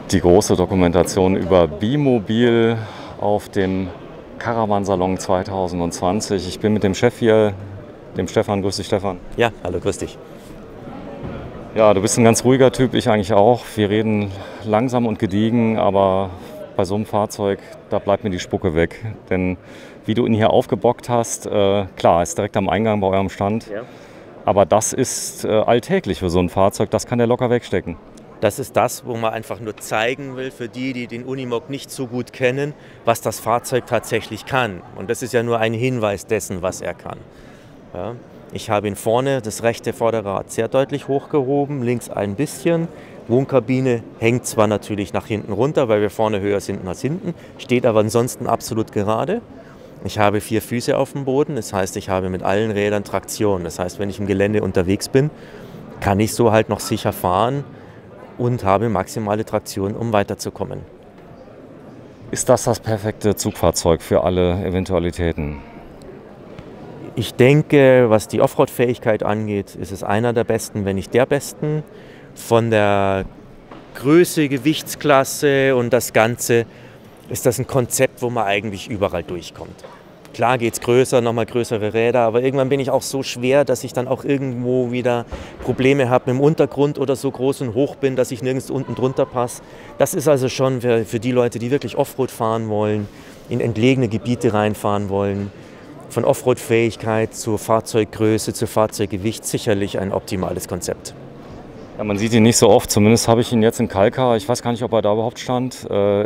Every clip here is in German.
Die große Dokumentation über Bimobil auf dem Caravan-Salon 2020. Ich bin mit dem Chef hier, dem Stefan. Grüß dich, Stefan. Ja, hallo, grüß dich. Ja, du bist ein ganz ruhiger Typ, ich eigentlich auch. Wir reden langsam und gediegen, aber bei so einem Fahrzeug, da bleibt mir die Spucke weg. Denn wie du ihn hier aufgebockt hast, klar, ist direkt am Eingang bei eurem Stand. Ja. Aber das ist alltäglich für so ein Fahrzeug, das kann der locker wegstecken. Das ist das, wo man einfach nur zeigen will, für die, die den Unimog nicht so gut kennen, was das Fahrzeug tatsächlich kann. Und das ist ja nur ein Hinweis dessen, was er kann. Ja. Ich habe ihn vorne, das rechte Vorderrad, sehr deutlich hochgehoben, links ein bisschen. Wohnkabine hängt zwar natürlich nach hinten runter, weil wir vorne höher sind als hinten, steht aber ansonsten absolut gerade. Ich habe 4 Füße auf dem Boden, das heißt, ich habe mit allen Rädern Traktion. Das heißt, wenn ich im Gelände unterwegs bin, kann ich so halt noch sicher fahren und habe maximale Traktion, um weiterzukommen. Ist das das perfekte Zugfahrzeug für alle Eventualitäten? Ich denke, was die Offroad-Fähigkeit angeht, ist es einer der besten, wenn nicht der besten. Von der Größe, Gewichtsklasse und das Ganze ist das ein Konzept, wo man eigentlich überall durchkommt. Klar geht es größer, nochmal größere Räder, aber irgendwann bin ich auch so schwer, dass ich dann auch irgendwo wieder Probleme habe mit dem Untergrund oder so groß und hoch bin, dass ich nirgends unten drunter passe. Das ist also schon für die Leute, die wirklich Offroad fahren wollen, in entlegene Gebiete reinfahren wollen, von Offroad-Fähigkeit zur Fahrzeuggröße, zu Fahrzeuggewicht sicherlich ein optimales Konzept. Ja, man sieht ihn nicht so oft, zumindest habe ich ihn jetzt in Kalkar. Ich weiß gar nicht, ob er da überhaupt stand.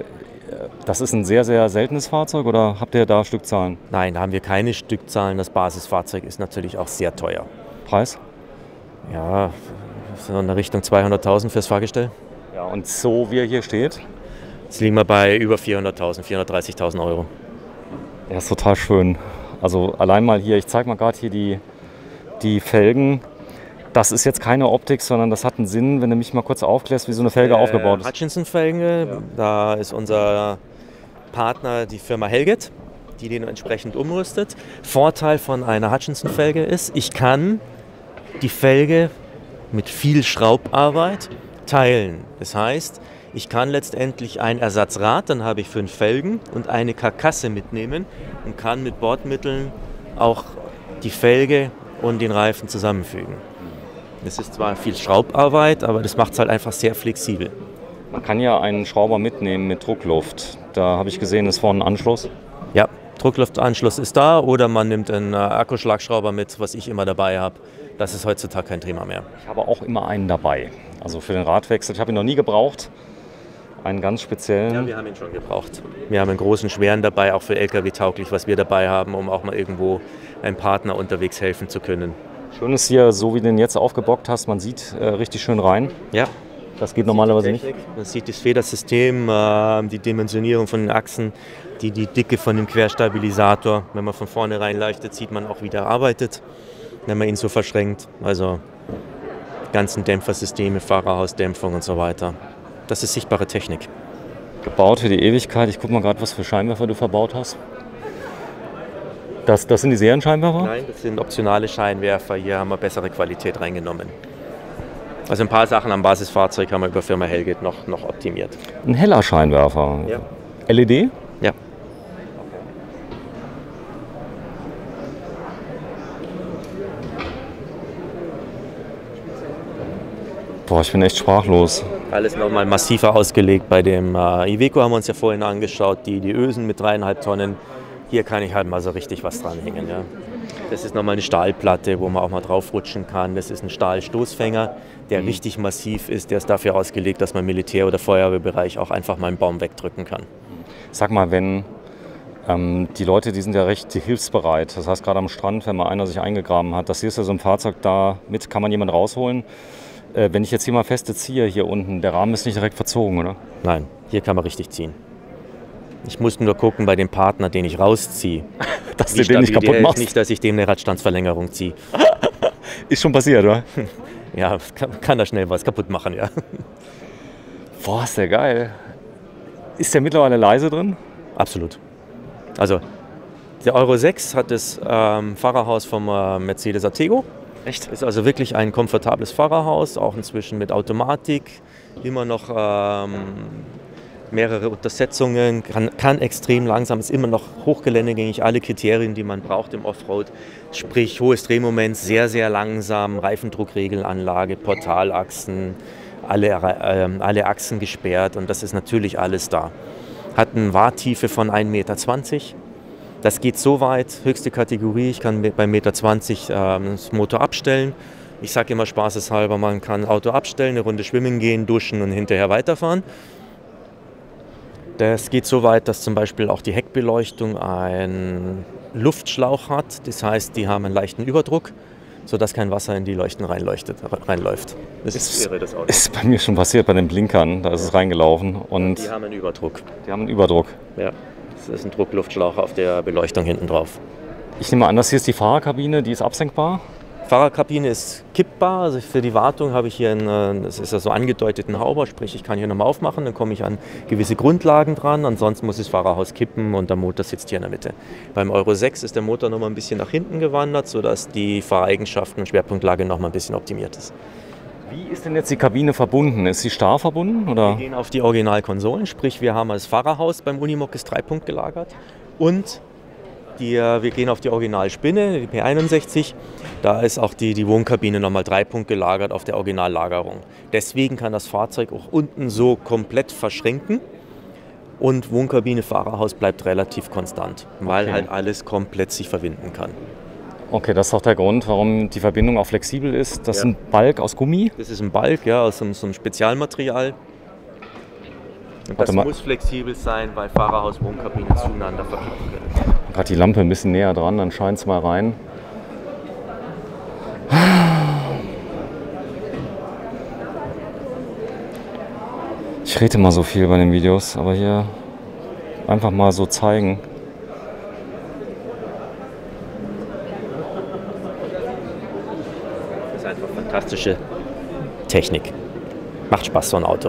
Das ist ein sehr, sehr seltenes Fahrzeug oder habt ihr da Stückzahlen? Nein, da haben wir keine Stückzahlen. Das Basisfahrzeug ist natürlich auch sehr teuer. Preis? Ja, so in der Richtung 200.000 fürs Fahrgestell. Ja, und so wie er hier steht? Jetzt liegen wir bei über 400.000, 430.000 Euro. Ja, ist total schön. Also allein mal hier, ich zeige mal gerade hier die Felgen. Das ist jetzt keine Optik, sondern das hat einen Sinn, wenn du mich mal kurz aufklärst, wie so eine Felge aufgebaut ist. Hutchinson-Felge, ja. Da ist unser Partner die Firma Helget, die den entsprechend umrüstet. Vorteil von einer Hutchinson-Felge ist, ich kann die Felge mit viel Schraubarbeit teilen. Das heißt, ich kann letztendlich ein Ersatzrad, dann habe ich 5 Felgen und eine Karkasse mitnehmen und kann mit Bordmitteln auch die Felge und den Reifen zusammenfügen. Das ist zwar viel Schraubarbeit, aber das macht es halt einfach sehr flexibel. Man kann ja einen Schrauber mitnehmen mit Druckluft. Da habe ich gesehen, ist vorne ein Anschluss. Ja, Druckluftanschluss ist da oder man nimmt einen Akkuschlagschrauber mit, was ich immer dabei habe. Das ist heutzutage kein Thema mehr. Ich habe auch immer einen dabei. Also für den Radwechsel. Ich habe ihn noch nie gebraucht. Einen ganz speziellen. Ja, wir haben ihn schon gebraucht. Wir haben einen großen, schweren dabei, auch für LKW tauglich, was wir dabei haben, um auch mal irgendwo einem Partner unterwegs helfen zu können. Schön ist hier, so wie du den jetzt aufgebockt hast, man sieht richtig schön rein. Ja. Das geht normalerweise nicht. Man sieht das Federsystem, die Dimensionierung von den Achsen, die Dicke von dem Querstabilisator. Wenn man von vorne reinleuchtet, sieht man auch, wie der arbeitet, wenn man ihn so verschränkt. Also ganzen Dämpfersysteme, Fahrerhausdämpfung und so weiter. Das ist sichtbare Technik. Gebaut für die Ewigkeit. Ich gucke mal gerade, was für Scheinwerfer du verbaut hast. Das sind die Serienscheinwerfer? Nein, das sind optionale Scheinwerfer. Hier haben wir bessere Qualität reingenommen. Also ein paar Sachen am Basisfahrzeug haben wir über Firma Helget noch optimiert. Ein heller Scheinwerfer? Ja. LED? Ja. Boah, ich bin echt sprachlos. Alles nochmal massiver ausgelegt. Bei dem Iveco haben wir uns ja vorhin angeschaut, die Ösen mit 3,5 Tonnen. Hier kann ich halt mal so richtig was dranhängen. Ja. Das ist nochmal eine Stahlplatte, wo man auch mal draufrutschen kann. Das ist ein Stahlstoßfänger, der richtig massiv ist. Der ist dafür ausgelegt, dass man im Militär- oder Feuerwehrbereich auch einfach mal einen Baum wegdrücken kann. Sag mal, wenn die Leute, die sind ja recht hilfsbereit. Das heißt, gerade am Strand, wenn mal einer sich eingegraben hat, das hier ist ja so ein Fahrzeug, damit kann man jemanden rausholen. Wenn ich jetzt hier mal feste ziehe, hier unten, der Rahmen ist nicht direkt verzogen, oder? Nein, hier kann man richtig ziehen. Ich muss nur gucken bei dem Partner, den ich rausziehe. Dass du den nicht kaputt machst. Nicht, dass ich dem eine Radstandsverlängerung ziehe. Ist schon passiert, oder? Ja, kann da schnell was kaputt machen, ja. Boah, ist der geil. Ist der mittlerweile leise drin? Absolut. Also, der Euro 6 hat das Fahrerhaus vom Mercedes Artego. Echt? Ist also wirklich ein komfortables Fahrerhaus, auch inzwischen mit Automatik. immer noch mehrere Untersetzungen, kann extrem langsam, ist immer noch hochgeländegängig, alle Kriterien, die man braucht im Offroad, sprich hohes Drehmoment, sehr, sehr langsam, Reifendruckregelanlage, Portalachsen, alle Achsen gesperrt und das ist natürlich alles da. Hat eine Wahrtiefe von 1,20 Meter. Das geht so weit, höchste Kategorie, ich kann bei 1,20 Meter das Motor abstellen. Ich sage immer spaßeshalber, man kann das Auto abstellen, eine Runde schwimmen gehen, duschen und hinterher weiterfahren. Das geht so weit, dass zum Beispiel auch die Heckbeleuchtung einen Luftschlauch hat. Das heißt, die haben einen leichten Überdruck, sodass kein Wasser in die Leuchten reinläuft. Das ist bei mir schon passiert bei den Blinkern, da ist es reingelaufen. Und die haben einen Überdruck. Die haben einen Überdruck. Ja, das ist ein Druckluftschlauch auf der Beleuchtung hinten drauf. Ich nehme an, das hier ist die Fahrerkabine, die ist absenkbar. Fahrerkabine ist kippbar, also für die Wartung habe ich hier das ist ja so angedeuteten Hauber, sprich ich kann hier nochmal aufmachen, dann komme ich an gewisse Grundlagen dran, ansonsten muss das Fahrerhaus kippen und der Motor sitzt hier in der Mitte. Beim Euro 6 ist der Motor nochmal ein bisschen nach hinten gewandert, sodass die Fahreigenschaften und Schwerpunktlage nochmal ein bisschen optimiert ist. Wie ist denn jetzt die Kabine verbunden? Ist sie starr verbunden? Oder? Wir gehen auf die Originalkonsolen, sprich wir haben das Fahrerhaus beim Unimog ist 3-Punkt gelagert und wir gehen auf die Originalspinne, die P61. Da ist auch die Wohnkabine nochmal 3-Punkt gelagert auf der Originallagerung. Deswegen kann das Fahrzeug auch unten so komplett verschränken. Und Wohnkabine, Fahrerhaus bleibt relativ konstant, weil halt alles komplett sich verbinden kann. Okay, das ist auch der Grund, warum die Verbindung auch flexibel ist. Das ist ein Balk aus Gummi? Das ist ein Balk, ja, aus so einem Spezialmaterial. Und das muss flexibel sein, weil Fahrerhaus und Wohnkabine zueinander verknüpft werden. Gerade die Lampe ein bisschen näher dran, dann scheint es mal rein. Ich rede immer so viel bei den Videos, aber hier einfach mal so zeigen. Das ist einfach fantastische Technik. Macht Spaß, so ein Auto.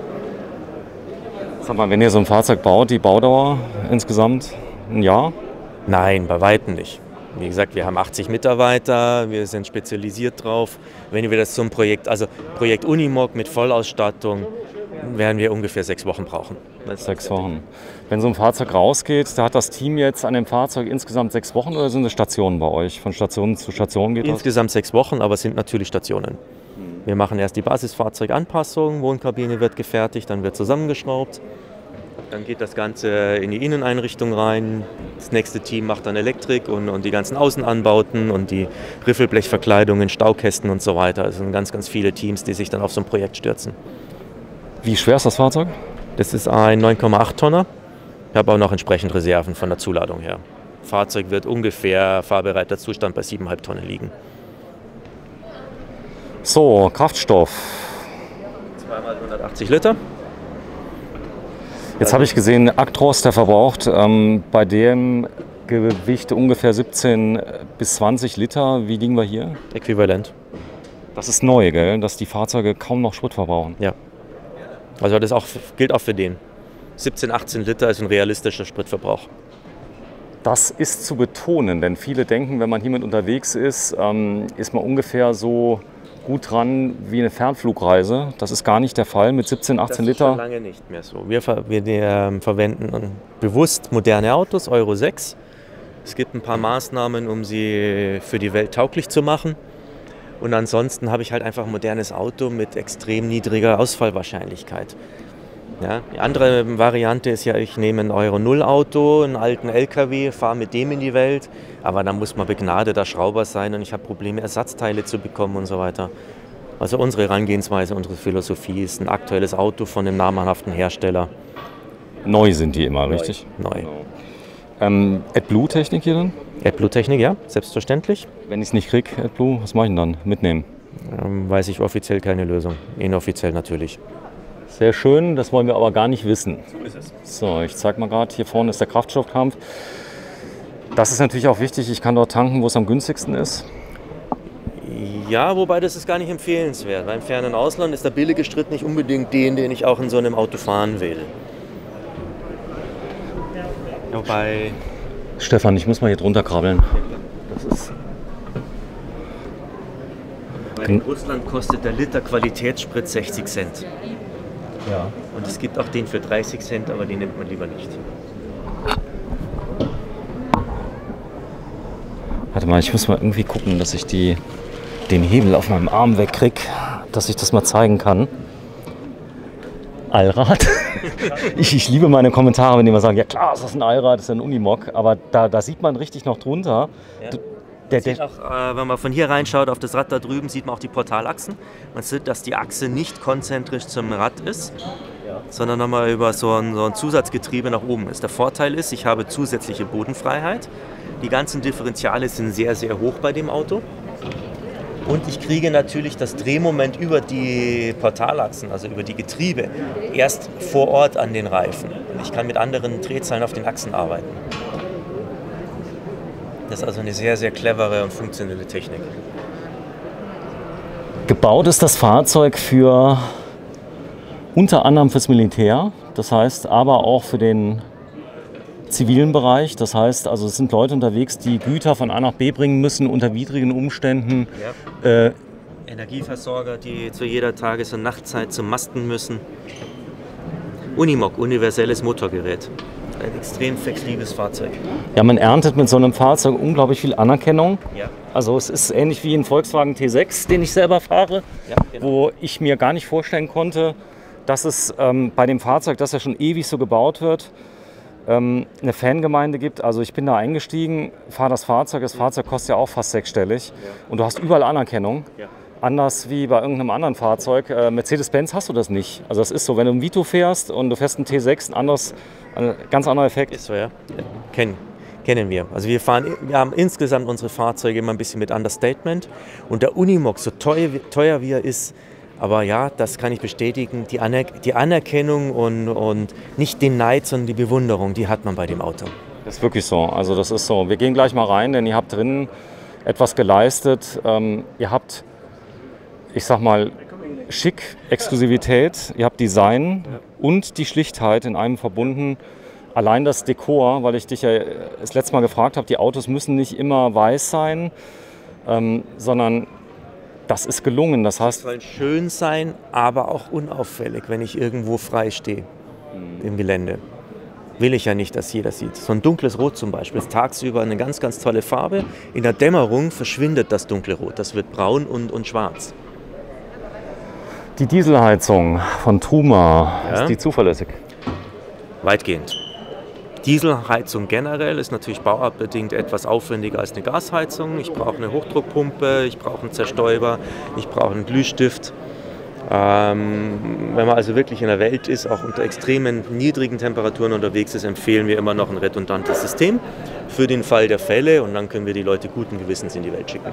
Sag mal, wenn ihr so ein Fahrzeug baut, die Baudauer insgesamt ein Jahr? Nein, bei Weitem nicht. Wie gesagt, wir haben 80 Mitarbeiter, wir sind spezialisiert drauf. Wenn wir das zum Projekt Unimog mit Vollausstattung, werden wir ungefähr 6 Wochen brauchen. 6 Wochen. Wenn so ein Fahrzeug rausgeht, da hat das Team jetzt an dem Fahrzeug insgesamt 6 Wochen oder sind es Stationen bei euch? Von Station zu Station geht das? Insgesamt 6 Wochen, aber es sind natürlich Stationen. Wir machen erst die Basisfahrzeuganpassung, Wohnkabine wird gefertigt, dann wird zusammengeschraubt. Dann geht das Ganze in die Inneneinrichtung rein. Das nächste Team macht dann Elektrik und die ganzen Außenanbauten und die Riffelblechverkleidungen, Staukästen und so weiter. Es sind ganz, ganz viele Teams, die sich dann auf so ein Projekt stürzen. Wie schwer ist das Fahrzeug? Das ist ein 9,8 Tonner. Ich habe auch noch entsprechend Reserven von der Zuladung her. Das Fahrzeug wird ungefähr fahrbereiter Zustand bei 7,5 Tonnen liegen. So, Kraftstoff. 2 mal 180 Liter. Jetzt habe ich gesehen, Actros, der verbraucht bei dem Gewicht ungefähr 17 bis 20 Liter. Wie liegen wir hier? Äquivalent. Das ist neu, gell? Dass die Fahrzeuge kaum noch Sprit verbrauchen. Ja. Also das gilt auch für den. 17, 18 Liter ist ein realistischer Spritverbrauch. Das ist zu betonen, denn viele denken, wenn man hiermit unterwegs ist, ist man ungefähr so gut dran wie eine Fernflugreise. Das ist gar nicht der Fall mit 17, 18 Liter. Das ist schon lange nicht mehr so. Wir verwenden bewusst moderne Autos, Euro 6. Es gibt ein paar Maßnahmen, um sie für die Welt tauglich zu machen. Und ansonsten habe ich halt einfach ein modernes Auto mit extrem niedriger Ausfallwahrscheinlichkeit. Ja, die andere Variante ist ja, ich nehme ein Euro 0 Auto, einen alten LKW, fahre mit dem in die Welt, aber dann muss man begnadeter Schrauber sein und ich habe Probleme, Ersatzteile zu bekommen und so weiter. Also unsere Herangehensweise, unsere Philosophie ist ein aktuelles Auto von einem namhaften Hersteller. Neu sind die immer, richtig? Neu. Genau. AdBlue-Technik hier dann? AdBlue-Technik, ja, selbstverständlich. Wenn ich es nicht kriege, AdBlue, was mache ich denn dann? Mitnehmen? Weiß ich offiziell keine Lösung, inoffiziell natürlich. Sehr schön, das wollen wir aber gar nicht wissen. So ist es. So, ich zeige mal gerade, hier vorne ist der Kraftstoffkampf. Das ist natürlich auch wichtig, ich kann dort tanken, wo es am günstigsten ist. Ja, wobei das ist gar nicht empfehlenswert. Weil im fernen Ausland ist der billige Sprit nicht unbedingt den ich auch in so einem Auto fahren will. Wobei... Stefan, ich muss mal hier drunter krabbeln. Das ist... In Russland kostet der Liter Qualitätssprit 60 Cent. Ja. Und es gibt auch den für 30 Cent, aber den nimmt man lieber nicht. Warte mal, ich muss mal irgendwie gucken, dass ich den Hebel auf meinem Arm wegkriege, dass ich das mal zeigen kann. Allrad? Ich liebe meine Kommentare, wenn die immer sagen, ja klar, ist das ein Allrad, das ist ein Unimog, aber da sieht man richtig noch drunter. Ja. Auch, wenn man von hier reinschaut auf das Rad da drüben, sieht man auch die Portalachsen. Man sieht, dass die Achse nicht konzentrisch zum Rad ist, sondern nochmal über so ein Zusatzgetriebe nach oben ist. Der Vorteil ist, ich habe zusätzliche Bodenfreiheit. Die ganzen Differentiale sind sehr, sehr hoch bei dem Auto. Und ich kriege natürlich das Drehmoment über die Portalachsen, also über die Getriebe, erst vor Ort an den Reifen. Und ich kann mit anderen Drehzahlen auf den Achsen arbeiten. Das ist also eine sehr, sehr clevere und funktionelle Technik. Gebaut ist das Fahrzeug für unter anderem fürs Militär, das heißt aber auch für den zivilen Bereich. Das heißt, also es sind Leute unterwegs, die Güter von A nach B bringen müssen unter widrigen Umständen. Ja. Energieversorger, die zu jeder Tages- und Nachtzeit zum Masten müssen. Unimog, universelles Motorgerät. Ein extrem flexibles Fahrzeug. Ja, man erntet mit so einem Fahrzeug unglaublich viel Anerkennung. Ja. Also es ist ähnlich wie ein Volkswagen T6, den ich selber fahre, Ja, genau. wo ich mir gar nicht vorstellen konnte, dass es bei dem Fahrzeug, das ja schon ewig so gebaut wird, eine Fangemeinde gibt. Also ich bin da eingestiegen, fahre das Fahrzeug kostet ja auch fast sechsstellig und du hast überall Anerkennung. Ja. Anders wie bei irgendeinem anderen Fahrzeug. Mercedes-Benz hast du das nicht. Also das ist so, wenn du ein Vito fährst und du fährst einen T6, ein ganz anderer Effekt. Ist so, ja. Kennen wir. Also wir haben insgesamt unsere Fahrzeuge immer ein bisschen mit Understatement. Und der Unimog, so teuer wie er ist, aber ja, das kann ich bestätigen, die Anerkennung und nicht den Neid, sondern die Bewunderung, die hat man bei dem Auto. Das ist wirklich so. Also das ist so. Wir gehen gleich mal rein, denn ihr habt drinnen etwas geleistet. Ihr habt, ich sag mal, Schick, Exklusivität, ihr habt Design und die Schlichtheit in einem verbunden. Allein das Dekor, weil ich dich ja das letzte Mal gefragt habe, die Autos müssen nicht immer weiß sein, sondern das ist gelungen. Das heißt, es soll schön sein, aber auch unauffällig, wenn ich irgendwo frei stehe im Gelände. Will ich ja nicht, dass jeder sieht. So ein dunkles Rot zum Beispiel ist tagsüber eine ganz, ganz tolle Farbe. In der Dämmerung verschwindet das dunkle Rot. Das wird braun und schwarz. die Dieselheizung von Truma, ist die zuverlässig? Weitgehend. Dieselheizung generell ist natürlich bauartbedingt etwas aufwendiger als eine Gasheizung. Ich brauche eine Hochdruckpumpe, ich brauche einen Zerstäuber, ich brauche einen Glühstift. Wenn man also wirklich in der Welt ist, auch unter extremen niedrigen Temperaturen unterwegs ist, empfehlen wir immer noch ein redundantes System für den Fall der Fälle und dann können wir die Leute guten Gewissens in die Welt schicken.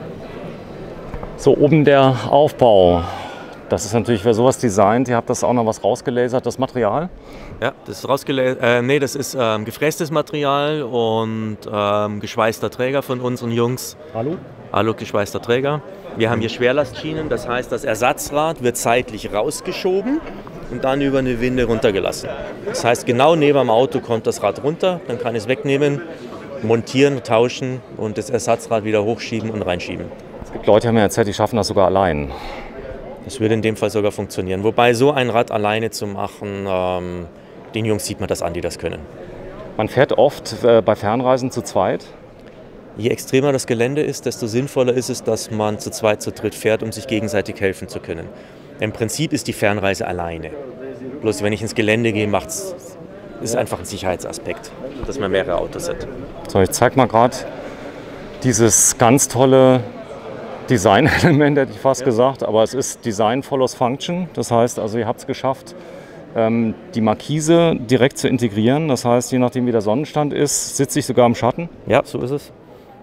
So, oben der Aufbau. Das ist natürlich für sowas designt. Ihr habt das auch noch was rausgelasert, das Material? Ja, das ist das ist gefrästes Material und geschweißter Träger von unseren Jungs. Alu-geschweißter Träger. Wir haben hier Schwerlastschienen, das heißt, das Ersatzrad wird seitlich rausgeschoben und dann über eine Winde runtergelassen. Das heißt, genau neben dem Auto kommt das Rad runter, dann kann ich es wegnehmen, montieren, tauschen und das Ersatzrad wieder hochschieben und reinschieben. Es gibt Leute, die haben mir erzählt, die schaffen das sogar allein. Das würde in dem Fall sogar funktionieren. Wobei so ein Rad alleine zu machen, den Jungs sieht man das an, die das können. Man fährt oft bei Fernreisen zu zweit. Je extremer das Gelände ist, desto sinnvoller ist es, dass man zu zweit, zu dritt fährt, um sich gegenseitig helfen zu können. Im Prinzip ist die Fernreise alleine. Bloß wenn ich ins Gelände gehe, ist es einfach ein Sicherheitsaspekt, dass man mehrere Autos hat. So, ich zeige mal gerade dieses ganz tolle Design-Element, hätte ich fast gesagt, aber es ist Design follows Function. Das heißt, also ihr habt es geschafft, die Markise direkt zu integrieren. Das heißt, je nachdem wie der Sonnenstand ist, sitze ich sogar im Schatten. Ja, so ist es.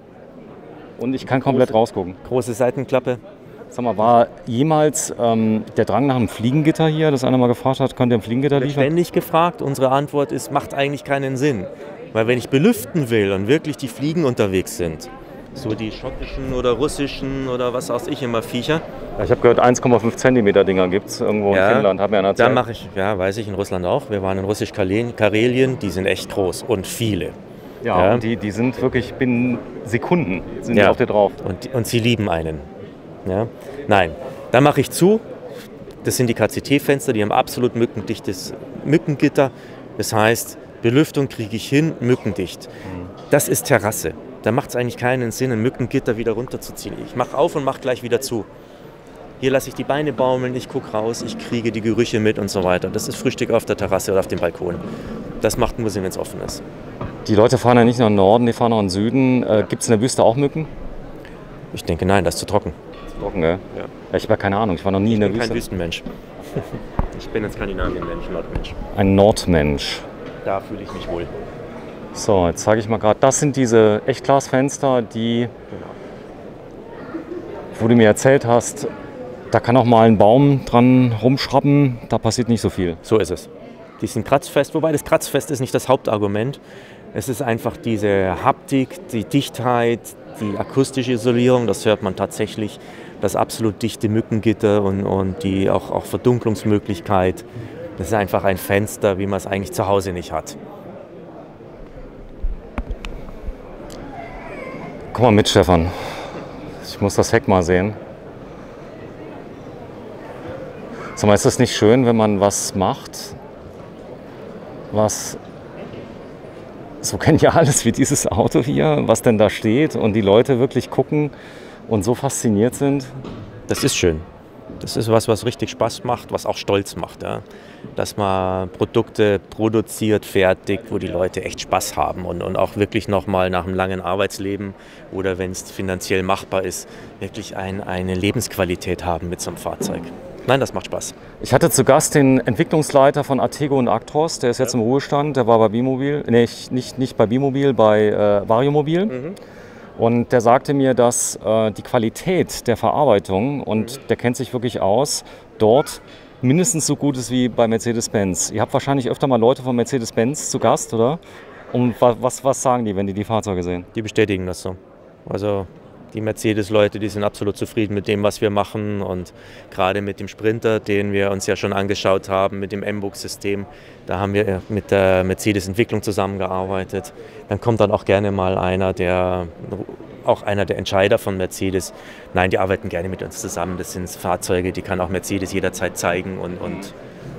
Und ich kann komplett rausgucken. Große Seitenklappe. Sag mal, war jemals der Drang nach einem Fliegengitter hier, dass einer mal gefragt hat, könnt ihr ein Fliegengitter liefern? Ständig gefragt. Unsere Antwort ist, macht eigentlich keinen Sinn. Weil wenn ich belüften will und wirklich die Fliegen unterwegs sind, so die schottischen oder russischen oder was weiß ich immer Viecher. Ja, ich habe gehört, 1,5 Zentimeter Dinger gibt es irgendwo in Finnland, hat mir einer erzählt. Da mache ich, weiß ich, in Russland auch. Wir waren in Russisch-Karelien, die sind echt groß und viele. Ja, und die sind wirklich binnen Sekunden sind die auf dir drauf. Und sie lieben einen. Ja? Nein, da mache ich zu, Das sind die KCT-Fenster, die haben absolut mückendichtes Mückengitter. Das heißt, Belüftung kriege ich hin, mückendicht. Das ist Terrasse. Da macht es eigentlich keinen Sinn, ein Mückengitter wieder runterzuziehen. Ich mache auf und mache gleich wieder zu. Hier lasse ich die Beine baumeln, ich gucke raus, ich kriege die Gerüche mit und so weiter. Das ist Frühstück auf der Terrasse oder auf dem Balkon. Das macht nur Sinn, wenn es offen ist. Die Leute fahren ja nicht nach Norden, die fahren nach Süden. Gibt es in der Wüste auch Mücken? Ich denke, nein, das ist zu trocken. Zu trocken, gell? Ja. Ich habe keine Ahnung, ich war noch nie in der Ich bin Wüste. kein Wüstenmensch. Ich bin ein Skandinavien-Mensch, Nordmensch. Ein Nordmensch. Da fühle ich mich wohl. So, jetzt zeige ich mal gerade, das sind diese Echtglasfenster, die, wo du mir erzählt hast, da kann auch mal ein Baum dran rumschrauben, da passiert nicht so viel. So ist es. Die sind kratzfest, wobei das kratzfest ist nicht das Hauptargument. Es ist einfach diese Haptik, die Dichtheit, die akustische Isolierung, das hört man tatsächlich, das absolut dichte Mückengitter und die auch Verdunklungsmöglichkeit. Das ist einfach ein Fenster, wie man es eigentlich zu Hause nicht hat. Komm mal mit, Stefan. Ich muss das Heck mal sehen. Sag mal, ist das nicht schön, wenn man was macht, was so genial ist wie dieses Auto hier, was denn da steht und die Leute wirklich gucken und so fasziniert sind? Das ist schön. Das ist was richtig Spaß macht, was auch stolz macht. Ja. Dass man Produkte produziert, fertigt, wo die Leute echt Spaß haben und auch wirklich nochmal nach einem langen Arbeitsleben oder wenn es finanziell machbar ist, wirklich eine Lebensqualität haben mit so einem Fahrzeug. Nein, das macht Spaß. Ich hatte zu Gast den Entwicklungsleiter von Attego und Actros, der ist jetzt im Ruhestand, der war bei Bimobil, nicht bei Bimobil, bei Variomobil. Und der sagte mir, dass die Qualität der Verarbeitung, und der kennt sich wirklich aus, dort mindestens so gut ist wie bei Mercedes-Benz. Ihr habt wahrscheinlich öfter mal Leute von Mercedes-Benz zu Gast, oder? Und was sagen die, wenn die Fahrzeuge sehen? Die bestätigen das so. Also die Mercedes-Leute, die sind absolut zufrieden mit dem, was wir machen. Und gerade mit dem Sprinter, den wir uns ja schon angeschaut haben, mit dem M-Box-System, da haben wir mit der Mercedes-Entwicklung zusammengearbeitet. Dann kommt dann auch gerne mal einer der Entscheider von Mercedes. Nein, die arbeiten gerne mit uns zusammen. Das sind Fahrzeuge, die kann auch Mercedes jederzeit zeigen. Und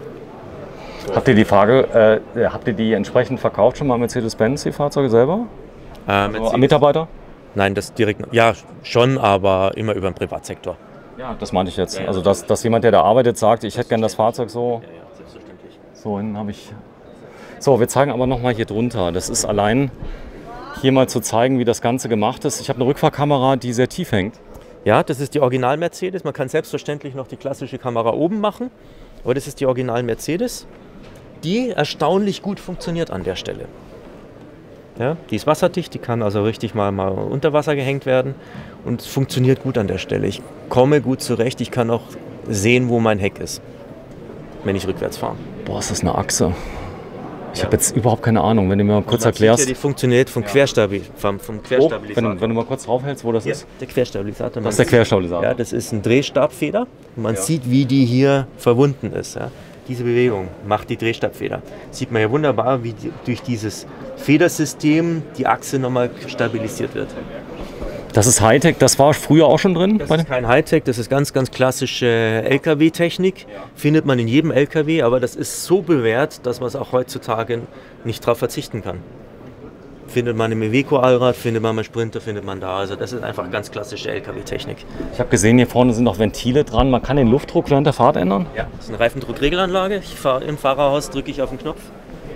habt ihr habt ihr die entsprechend verkauft schon mal Mercedes-Benz, die Fahrzeuge selber? Also Mitarbeiter? Nein, das direkt, ja schon, aber immer über den Privatsektor. Ja, das meinte ich jetzt. Also dass jemand, der da arbeitet, sagt, ich hätte gerne das Fahrzeug so. Ja, selbstverständlich. So, hinten habe ich. So, wir zeigen aber nochmal hier drunter. Das ist allein hier mal zu zeigen, wie das Ganze gemacht ist. Ich habe eine Rückfahrkamera, die sehr tief hängt. Ja, das ist die Original-Mercedes. Man kann selbstverständlich noch die klassische Kamera oben machen, aber das ist die Original-Mercedes, die erstaunlich gut funktioniert an der Stelle. Ja, die ist wasserdicht, die kann also richtig mal unter Wasser gehängt werden und es funktioniert gut an der Stelle. Ich komme gut zurecht, ich kann auch sehen, wo mein Heck ist, wenn ich rückwärts fahre. Boah, ist das eine Achse. Ich habe jetzt überhaupt keine Ahnung, wenn du mir mal kurz erklärst. Die funktioniert vom Querstabilisator. Wenn du mal kurz draufhältst, wo das ist. Der Querstabilisator. Das ist der Querstabilisator. Ja, das ist ein Drehstabfeder. Man sieht, wie die hier verwunden ist. Ja. Diese Bewegung macht die Drehstabfeder. Sieht man ja wunderbar, wie durch dieses Federsystem die Achse nochmal stabilisiert wird. Das ist Hightech, das war früher auch schon drin? Das ist kein Hightech, das ist ganz klassische LKW-Technik. Findet man in jedem LKW, aber das ist so bewährt, dass man es auch heutzutage nicht darauf verzichten kann. Findet man im Iveco-Allrad, findet man im Sprinter, findet man da. Also das ist einfach ganz klassische LKW-Technik. Ich habe gesehen, hier vorne sind noch Ventile dran. Man kann den Luftdruck während der Fahrt ändern? Ja, das ist eine Reifendruckregelanlage. Im Fahrerhaus drücke ich auf den Knopf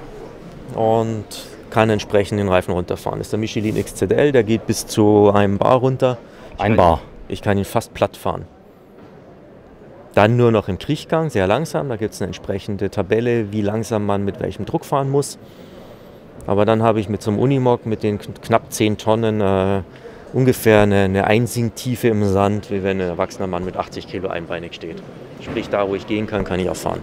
und kann entsprechend den Reifen runterfahren. Das ist der Michelin XZL, der geht bis zu einem Bar runter. Ich kann ihn fast platt fahren. Dann nur noch im Kriechgang, sehr langsam. Da gibt es eine entsprechende Tabelle, wie langsam man mit welchem Druck fahren muss. Aber dann habe ich mit so einem Unimog mit den knapp 10 Tonnen ungefähr eine Einsinktiefe im Sand, wie wenn ein erwachsener Mann mit 80 Kilo einbeinig steht. Sprich, da wo ich gehen kann, kann ich auch fahren.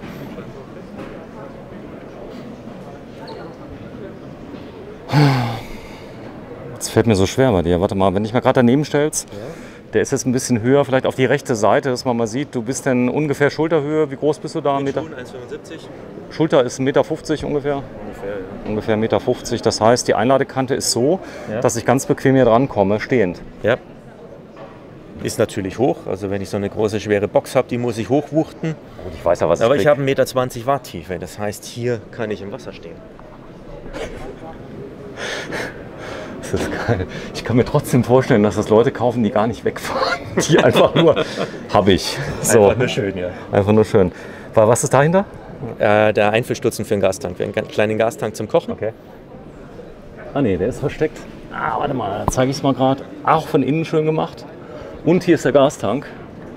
Das fällt mir so schwer bei dir. Warte mal, wenn ich mal gerade daneben stellst, der ist jetzt ein bisschen höher, vielleicht auf die rechte Seite, dass man mal sieht, du bist dann ungefähr Schulterhöhe. Wie groß bist du da? 1,75 Schulter ist 1,50 Meter ungefähr? Ungefähr, ja. Ungefähr 1,50 Meter. Das heißt, die Einladekante ist so, dass ich ganz bequem hier dran komme, stehend. Ja. ist natürlich hoch. Also wenn ich so eine große, schwere Box habe, die muss ich hochwuchten. Und ich weiß ja, was Aber ich krieg. habe 1,20 Meter Watt-Tiefe. Das heißt, hier kann ich im Wasser stehen. Das ist geil. Ich kann mir trotzdem vorstellen, dass das Leute kaufen, die gar nicht wegfahren. Die einfach nur, habe ich. So. Einfach nur schön, ja. Einfach nur schön. Was ist dahinter? Der Einfüllstutzen für den Gastank. Für einen kleinen Gastank zum Kochen. Okay. Ah ne, der ist versteckt. Ah, warte mal, zeige ich es mal gerade. Auch von innen schön gemacht. Und hier ist der Gastank.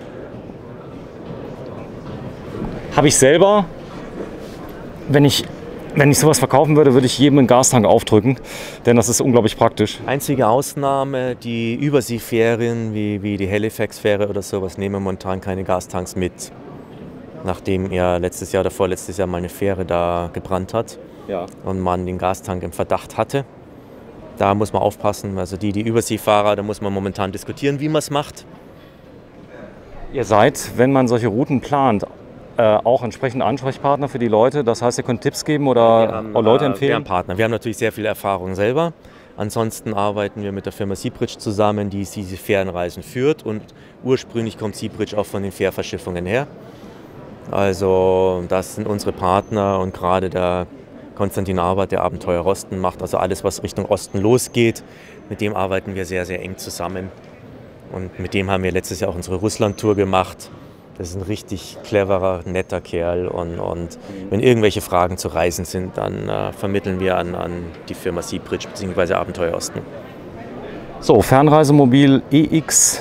Habe ich selber, wenn ich sowas verkaufen würde, würde ich jedem einen Gastank aufdrücken, denn das ist unglaublich praktisch. Einzige Ausnahme, die Überseefähren wie die Halifax-Fähre oder sowas nehmen momentan keine Gastanks mit. Nachdem ja letztes Jahr oder vorletztes Jahr mal eine Fähre da gebrannt hat Ja. und man den Gastank im Verdacht hatte. Da muss man aufpassen, also die Überseefahrer, da muss man momentan diskutieren, wie man es macht. Ihr seid, wenn man solche Routen plant, auch entsprechend Ansprechpartner für die Leute. Das heißt, ihr könnt Tipps geben oder auch Leute Wir empfehlen? haben Partner. Wir haben natürlich sehr viel Erfahrung selber. Ansonsten arbeiten wir mit der Firma Seabridge zusammen, die diese Fährenreisen führt. Und ursprünglich kommt Seabridge auch von den Fährverschiffungen her. Also das sind unsere Partner und gerade der Konstantin Arbert, der Abenteuer Osten macht, also alles, was Richtung Osten losgeht, mit dem arbeiten wir sehr, sehr eng zusammen. Und mit dem haben wir letztes Jahr auch unsere Russland-Tour gemacht. Das ist ein richtig cleverer, netter Kerl und wenn irgendwelche Fragen zu Reisen sind, dann vermitteln wir an die Firma Seabridge bzw. Abenteuer Osten. So, Fernreisemobil EX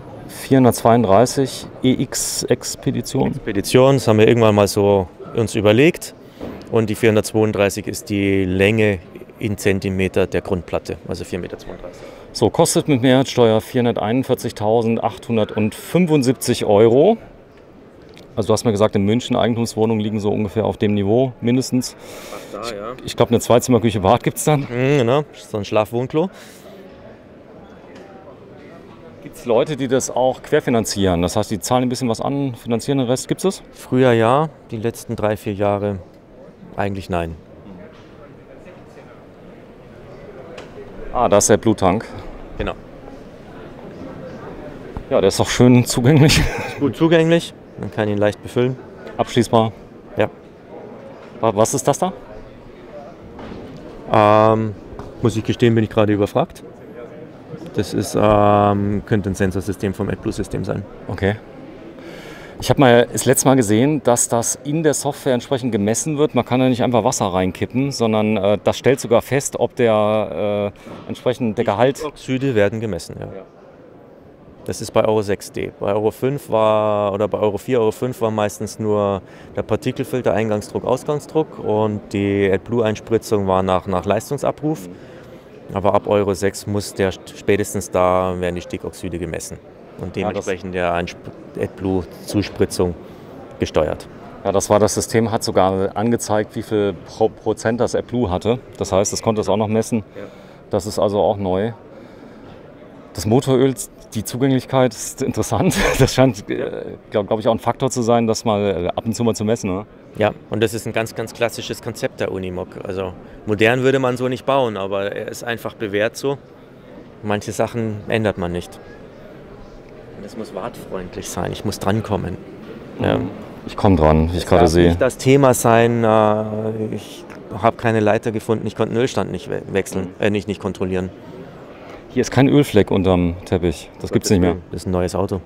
432, EX Expedition. Expedition, das haben wir irgendwann mal so uns überlegt. Und die 432 ist die Länge in Zentimeter der Grundplatte, also 4,32 Meter. So, kostet mit Mehrwertsteuer 441.875 Euro. Also du hast mir gesagt, in München Eigentumswohnungen liegen so ungefähr auf dem Niveau mindestens. Ich glaube, eine Zweizimmerküche Bad gibt es dann. Genau, so ein Schlafwohnklo. Gibt es Leute, die das auch querfinanzieren? Das heißt, die zahlen ein bisschen was an, finanzieren den Rest. Gibt es das? Früher ja, die letzten 3-4 Jahre eigentlich nein. Ah, da ist der Bluttank. Genau. Ja, der ist auch schön zugänglich. Ist gut zugänglich, man kann ihn leicht befüllen. Abschließbar. Ja. Was ist das da? Muss ich gestehen, bin ich gerade überfragt. Das ist, könnte ein Sensorsystem vom AdBlue-System sein. Okay. Ich habe mal das letzte Mal gesehen, dass das in der Software entsprechend gemessen wird. Man kann da nicht einfach Wasser reinkippen, sondern das stellt sogar fest, ob der entsprechend der Gehalt. Oxide werden gemessen, ja. Das ist bei Euro 6D. Bei Euro 5 oder bei Euro 4, Euro 5 war meistens nur der Partikelfilter, Eingangsdruck, Ausgangsdruck und die AdBlue-Einspritzung war nach Leistungsabruf. Aber ab Euro 6 muss spätestens da werden die Stickoxide gemessen und dementsprechend der AdBlue-Zuspritzung gesteuert. Ja, das war das System, hat sogar angezeigt, wie viel Prozent das AdBlue hatte. Das heißt, das konnte es auch noch messen. Ja. Das ist also auch neu. Das Motoröl, die Zugänglichkeit ist interessant. Das scheint, glaube ich, auch ein Faktor zu sein, das mal ab und zu mal zu messen. Oder? Ja, und das ist ein ganz, ganz klassisches Konzept der Unimog. Also modern würde man so nicht bauen, aber er ist einfach bewährt so. Manche Sachen ändert man nicht. Und es muss wartfreundlich sein, ich muss drankommen. Ja. Ich komme dran, wie ich gerade sehe. Nicht das Thema sein, ich habe keine Leiter gefunden, ich konnte den Ölstand nicht wechseln, nicht kontrollieren. Hier ist kein Ölfleck unterm Teppich, das gibt es nicht mehr. Das ist ein neues Auto.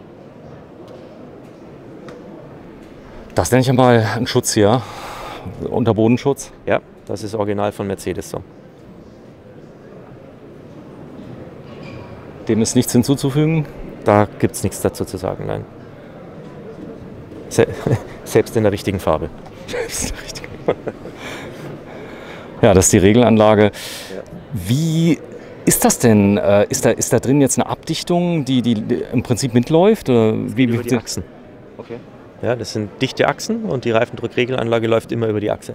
Das nenne ich einmal einen Schutz hier, Unterbodenschutz. Ja, das ist original von Mercedes so. Dem ist nichts hinzuzufügen? Da gibt es nichts dazu zu sagen, nein. Selbst in der richtigen Farbe. Ja, das ist die Regelanlage. Ja. Wie ist das denn? Ist da drin jetzt eine Abdichtung, die im Prinzip mitläuft? Oder über die Achsen. Okay. Ja, das sind dichte Achsen und die Reifendruckregelanlage läuft immer über die Achse.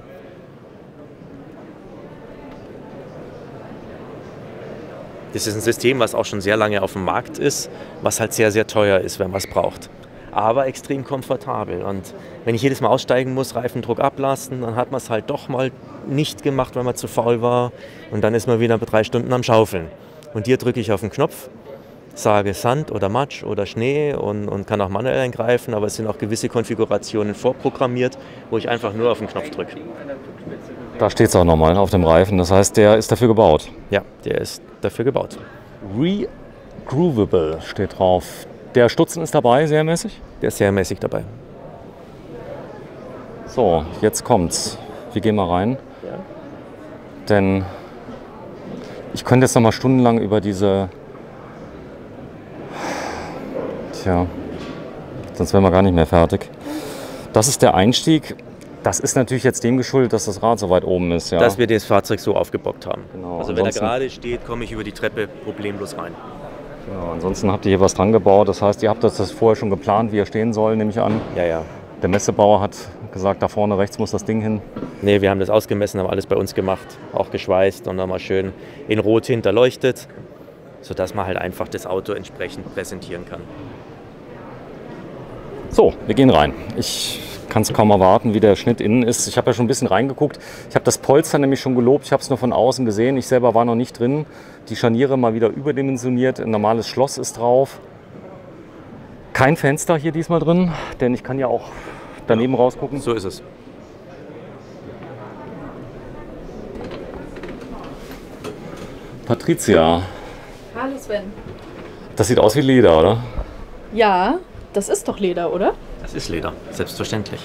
Das ist ein System, was auch schon sehr lange auf dem Markt ist, was halt sehr, sehr teuer ist, wenn man es braucht. Aber extrem komfortabel. Und wenn ich jedes Mal aussteigen muss, Reifendruck ablassen, dann hat man es halt doch mal nicht gemacht, weil man zu faul war. Und dann ist man wieder 3 Stunden am Schaufeln. Und hier drücke ich auf den Knopf sage Sand oder Matsch oder Schnee und kann auch manuell eingreifen, aber es sind auch gewisse Konfigurationen vorprogrammiert, wo ich einfach nur auf den Knopf drücke. Da steht es auch nochmal auf dem Reifen, das heißt, der ist dafür gebaut. Ja, der ist dafür gebaut. Regroovable steht drauf. Der Stutzen ist dabei, serienmäßig? Der ist serienmäßig dabei. So, jetzt kommt's. Wir gehen mal rein. Ja. Denn ich könnte jetzt noch mal stundenlang über diese... Tja, sonst wären wir gar nicht mehr fertig. Das ist der Einstieg. Das ist natürlich jetzt dem geschuldet, dass das Rad so weit oben ist. Ja. Dass wir das Fahrzeug so aufgebockt haben. Genau, also wenn er gerade steht, komme ich über die Treppe problemlos rein. Genau, ansonsten habt ihr hier was dran gebaut. Das heißt, ihr habt das vorher schon geplant, wie er stehen soll, nehme ich an. Ja, ja. Der Messebauer hat gesagt, da vorne rechts muss das Ding hin. Nee, wir haben das ausgemessen, haben alles bei uns gemacht, auch geschweißt und dann mal schön in Rot hinterleuchtet, sodass man halt einfach das Auto entsprechend präsentieren kann. So, wir gehen rein. Ich kann es kaum erwarten, wie der Schnitt innen ist. Ich habe ja schon ein bisschen reingeguckt. Ich habe das Polster nämlich schon gelobt. Ich habe es nur von außen gesehen. Ich selber war noch nicht drin. Die Scharniere mal wieder überdimensioniert. Ein normales Schloss ist drauf. Kein Fenster hier diesmal drin, denn ich kann ja auch daneben rausgucken. So ist es. Patricia, Hallo Sven. das sieht aus wie Leder, oder? Ja, das ist doch Leder, oder? Das ist Leder, selbstverständlich.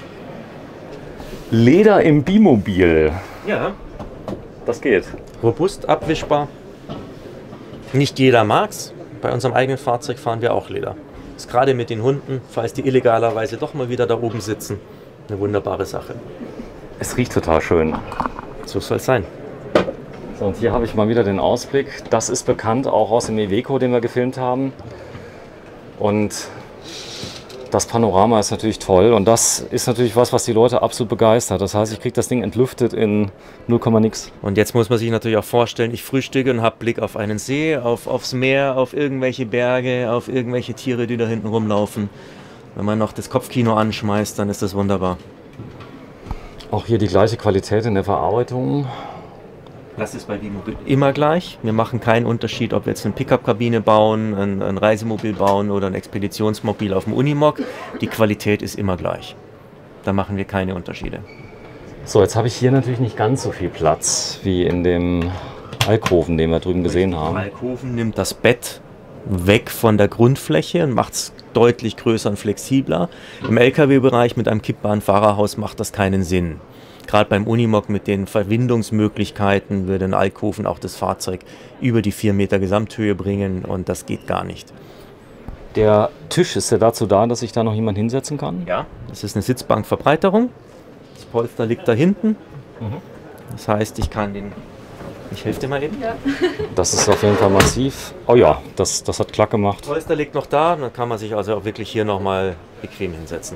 Leder im Bimobil. Ja. Das geht. Robust, abwischbar. Nicht jeder mag's. Bei unserem eigenen Fahrzeug fahren wir auch Leder. Ist gerade mit den Hunden, falls die illegalerweise doch mal wieder da oben sitzen, eine wunderbare Sache. Es riecht total schön. So soll es sein. So, und hier habe ich mal wieder den Ausblick. Das ist bekannt auch aus dem Iveco, den wir gefilmt haben. Und das Panorama ist natürlich toll. Und das ist natürlich was die Leute absolut begeistert. Das heißt, ich kriege das Ding entlüftet in 0, nix. Und jetzt muss man sich natürlich auch vorstellen, ich frühstücke und habe Blick auf einen See, aufs Meer, auf irgendwelche Berge, auf irgendwelche Tiere, die da hinten rumlaufen. Wenn man noch das Kopfkino anschmeißt, dann ist das wunderbar. Auch hier die gleiche Qualität in der Verarbeitung. Das ist bei Bimobil immer gleich. Wir machen keinen Unterschied, ob wir jetzt eine Pickup-Kabine bauen, ein Reisemobil bauen oder ein Expeditionsmobil auf dem Unimog. Die Qualität ist immer gleich. Da machen wir keine Unterschiede. So, jetzt habe ich hier natürlich nicht ganz so viel Platz wie in dem Alkoven, den wir drüben gesehen haben. Der Alkoven nimmt das Bett weg von der Grundfläche und macht es deutlich größer und flexibler. Im LKW-Bereich mit einem kippbaren Fahrerhaus macht das keinen Sinn. Gerade beim Unimog mit den Verwindungsmöglichkeiten würde ein Alkoven auch das Fahrzeug über die 4 Meter Gesamthöhe bringen und das geht gar nicht. Der Tisch, ist ja dazu da, dass sich da noch jemand hinsetzen kann? Ja. Das ist eine Sitzbankverbreiterung. Das Polster liegt da hinten. Das heißt, ich helfe dir mal eben. Ja. Das ist auf jeden Fall massiv. Oh ja, das hat klack gemacht. Das Polster liegt noch da, dann kann man sich also auch wirklich hier nochmal bequem hinsetzen.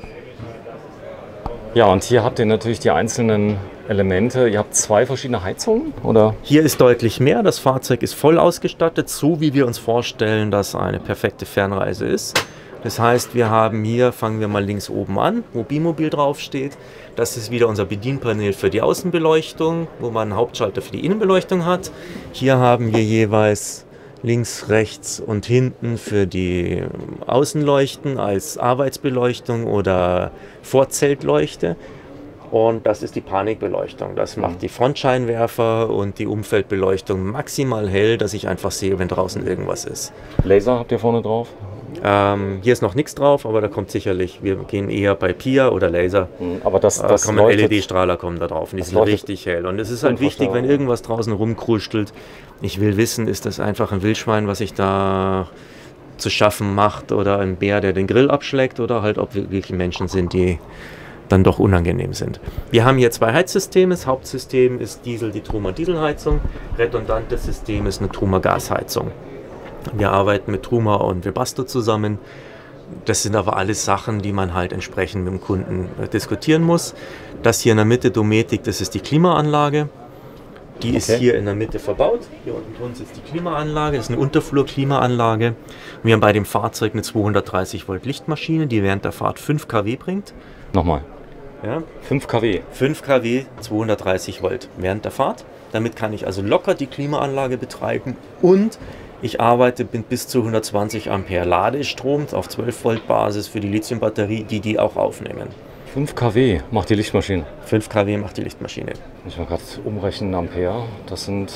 Ja, und hier habt ihr natürlich die einzelnen Elemente. Ihr habt 2 verschiedene Heizungen, oder? Hier ist deutlich mehr. Das Fahrzeug ist voll ausgestattet, so wie wir uns vorstellen, dass eine perfekte Fernreise ist. Das heißt, wir haben hier, fangen wir mal links oben an, wo Bimobil draufsteht. Das ist wieder unser Bedienpanel für die Außenbeleuchtung, wo man einen Hauptschalter für die Innenbeleuchtung hat. Hier haben wir jeweils links, rechts und hinten für die Außenleuchten als Arbeitsbeleuchtung oder Vorzeltleuchte. Und das ist die Panikbeleuchtung. Das macht die Frontscheinwerfer und die Umfeldbeleuchtung maximal hell, dass ich einfach sehe, wenn draußen irgendwas ist. Laser habt ihr vorne drauf? Hier ist noch nichts drauf, aber da kommt sicherlich, wir gehen eher bei PIA oder Laser. Aber das kommen leuchtet. LED-Strahler kommen da drauf und die sind leuchtet richtig hell. Und es ist halt wichtig, wenn irgendwas draußen rumkruschelt. Ich will wissen, ist das einfach ein Wildschwein, was sich da zu schaffen macht oder ein Bär, der den Grill abschlägt oder halt ob wir wirklich Menschen sind, die dann doch unangenehm sind. Wir haben hier 2 Heizsysteme. Das Hauptsystem ist die Truma Dieselheizung. Redundantes System ist eine Truma Gasheizung. Wir arbeiten mit Truma und Webasto zusammen. Das sind aber alles Sachen, die man halt entsprechend mit dem Kunden diskutieren muss. Das hier in der Mitte, Dometic, das ist die Klimaanlage. Die ist hier in der Mitte verbaut. Hier unten drunter ist die Klimaanlage. Das ist eine Unterflur-Klimaanlage. Wir haben bei dem Fahrzeug eine 230 Volt Lichtmaschine, die während der Fahrt 5 kW bringt. Nochmal. Ja. 5 kW. 5 kW, 230 Volt während der Fahrt. Damit kann ich also locker die Klimaanlage betreiben und Ich arbeite mit bis zu 120 Ampere Ladestrom auf 12 Volt Basis für die Lithiumbatterie, die auch aufnehmen. 5 kW macht die Lichtmaschine. 5 kW macht die Lichtmaschine. Ich mal gerade umrechnen Ampere. Das sind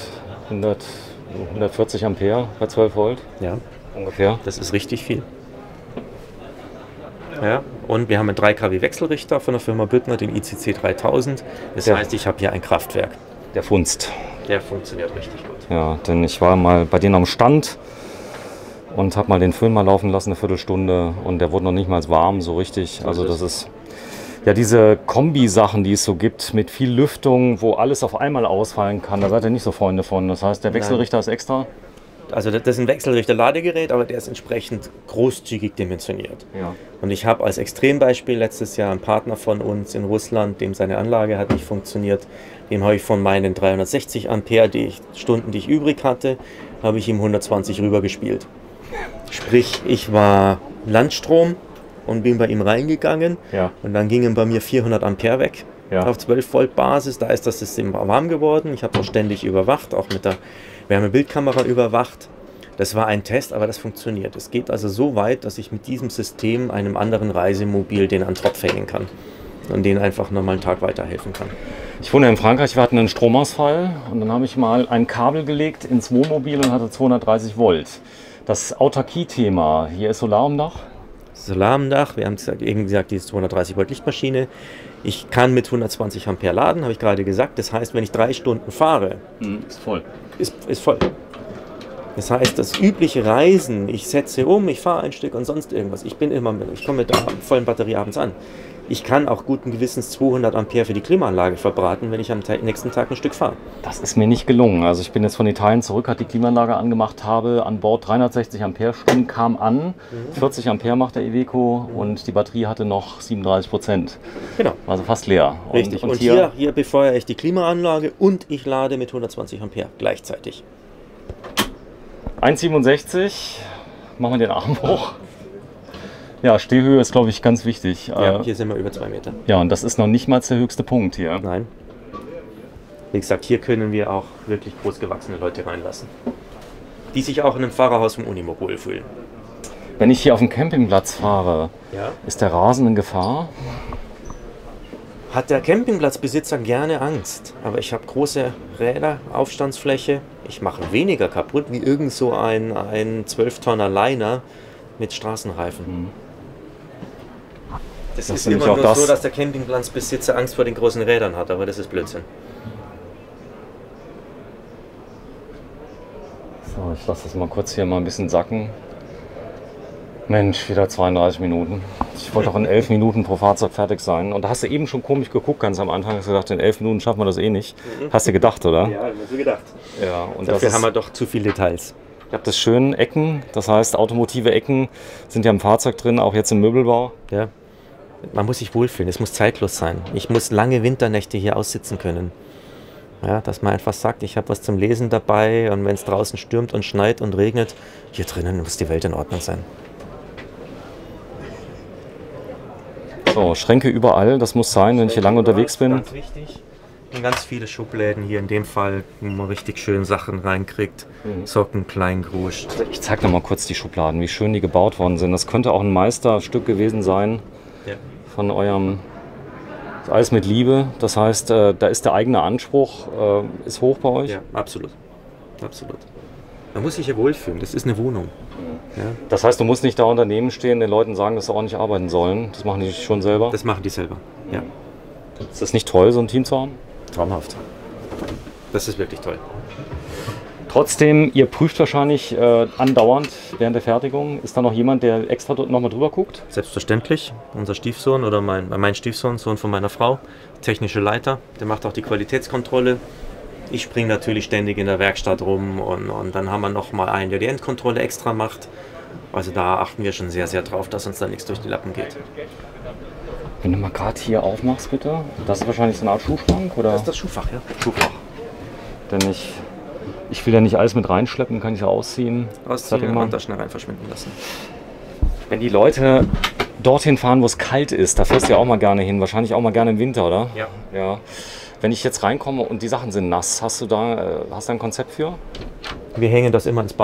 140 Ampere bei 12 Volt Ja, ungefähr. das ist richtig viel. Ja, und wir haben einen 3 kW Wechselrichter von der Firma Büttner, den ICC 3000. Das Ja. heißt, ich habe hier ein Kraftwerk. Der Funst. Der funktioniert richtig gut. Ja, denn ich war mal bei denen am Stand und habe mal den Föhn mal laufen lassen, eine Viertelstunde, und der wurde noch nicht mal warm, so richtig. Also das ist ja diese Kombi-Sachen, die es so gibt, mit viel Lüftung, wo alles auf einmal ausfallen kann. Da seid ihr nicht so Freunde von. Das heißt, der Wechselrichter ist extra. Also das ist ein Wechselrichter-Ladegerät, aber der ist entsprechend großzügig dimensioniert. Ja. Und ich habe als Extrembeispiel letztes Jahr einen Partner von uns in Russland, dem seine Anlage hat nicht funktioniert. Dem habe ich von meinen 360 Ampere Stunden, die ich übrig hatte, habe ich ihm 120 rübergespielt. Sprich, ich war Landstrom und bin bei ihm reingegangen, Ja. und dann gingen bei mir 400 Ampere weg. Ja. Auf 12 Volt Basis, da ist das System warm geworden. Ich habe auch ständig überwacht, auch mit der Wärmebildkamera überwacht. Das war ein Test, aber das funktioniert. Es geht also so weit, dass ich mit diesem System einem anderen Reisemobil den an den Tropf hängen kann und denen einfach nochmal einen Tag weiterhelfen kann. Ich wohne in Frankreich, wir hatten einen Stromausfall und dann habe ich mal ein Kabel gelegt ins Wohnmobil und hatte 230 Volt. Das Autarkie-Thema, hier ist Solar am Dach. Solar am Dach, wir haben eben gesagt, die 230 Volt Lichtmaschine. Ich kann mit 120 Ampere laden, habe ich gerade gesagt. Das heißt, wenn ich 3 Stunden fahre, Ist voll. ist voll. Das heißt, das übliche Reisen, ich setze um, ich fahre ein Stück und sonst irgendwas. Ich komme mit der vollen Batterie abends an. Ich kann auch guten Gewissens 200 Ampere für die Klimaanlage verbraten, wenn ich am nächsten Tag ein Stück fahre. Das ist mir nicht gelungen. Also ich bin jetzt von Italien zurück, hatte die Klimaanlage angemacht, habe an Bord 360 Ampere-Stunden, kam an, 40 Ampere macht der Iveco und die Batterie hatte noch 37%. Genau. Also fast leer. Richtig. Und hier befeuere ich die Klimaanlage und ich lade mit 120 Ampere gleichzeitig. 1,67, machen wir den Arm hoch. Ja, Stehhöhe ist, glaube ich, ganz wichtig. Ja, hier sind wir über 2 Meter. Ja, und das ist noch nicht mal der höchste Punkt hier. Nein. Wie gesagt, hier können wir auch wirklich großgewachsene Leute reinlassen, die sich auch in einem Fahrerhaus vom Unimog wohlfühlen. Wenn ich hier auf dem Campingplatz fahre, Ja. ist der Rasen in Gefahr? Hat der Campingplatzbesitzer gerne Angst, aber ich habe große Räder, Aufstandsfläche. Ich mache weniger kaputt wie irgend so ein 12-Tonner Liner mit Straßenreifen. Das ist finde ich immer auch nur das. so, dass der Campingplatzbesitzer Angst vor den großen Rädern hat, aber das ist Blödsinn. So, ich lasse das mal kurz hier mal ein bisschen sacken. Mensch, wieder 32 Minuten. Ich wollte auch in 11 Minuten pro Fahrzeug fertig sein. Und da hast du eben schon komisch geguckt, ganz am Anfang. Hast du gedacht, in 11 Minuten schaffen wir das eh nicht. Hast du gedacht, oder? Ja, hab ich mir so gedacht. Ja, und Dafür haben wir doch zu viele Details. ich habe das schön, Ecken. Das heißt, automotive Ecken sind ja im Fahrzeug drin, auch jetzt im Möbelbau. Ja. Man muss sich wohlfühlen, es muss zeitlos sein. Ich muss lange Winternächte hier aussitzen können. Ja, dass man einfach sagt, ich habe was zum Lesen dabei, und wenn es draußen stürmt und schneit und regnet, hier drinnen muss die Welt in Ordnung sein. So, Schränke überall, das muss sein, wenn ich hier lange unterwegs bin. Ganz wichtig. Und ganz viele Schubläden hier in dem Fall, wo man richtig schön Sachen reinkriegt. Socken, Kleingrusch. Ich zeige noch mal kurz die Schubladen, wie schön die gebaut worden sind. Das könnte auch ein Meisterstück gewesen sein Ja. von eurem... Alles mit Liebe, das heißt, da ist der eigene Anspruch, ist hoch bei euch. Ja, absolut. Absolut. Man muss sich hier wohlfühlen, das ist eine Wohnung. Ja. Das heißt, du musst nicht da daneben stehen, den Leuten sagen, dass sie auch nicht arbeiten sollen. Das machen die schon selber. Das machen die selber. Ja. Ist das nicht toll, so ein Team zu haben? Traumhaft. Das ist wirklich toll. Trotzdem, ihr prüft wahrscheinlich andauernd während der Fertigung. Ist da noch jemand, der extra nochmal drüber guckt? Selbstverständlich. Unser Stiefsohn oder mein Stiefsohn, Sohn von meiner Frau, technische Leiter, der macht auch die Qualitätskontrolle. Ich springe natürlich ständig in der Werkstatt rum, und dann haben wir noch mal einen, der die Endkontrolle extra macht. Also da achten wir schon sehr, sehr drauf, dass uns da nichts durch die Lappen geht. Wenn du mal gerade hier aufmachst, bitte. Das ist wahrscheinlich so eine Art Schuhschrank, oder? Das ist das Schuhfach, ja. Schuhfach. Denn ich will ja nicht alles mit reinschleppen, kann ich ja ausziehen. Ausziehen Fertig und machen. da schnell rein verschwinden lassen. Wenn die Leute dorthin fahren, wo es kalt ist, da fährst du ja auch mal gerne hin. Wahrscheinlich auch mal gerne im Winter, oder? Ja. Ja. Wenn ich jetzt reinkomme und die Sachen sind nass, hast du da ein Konzept für? Wir hängen das immer ins Bad.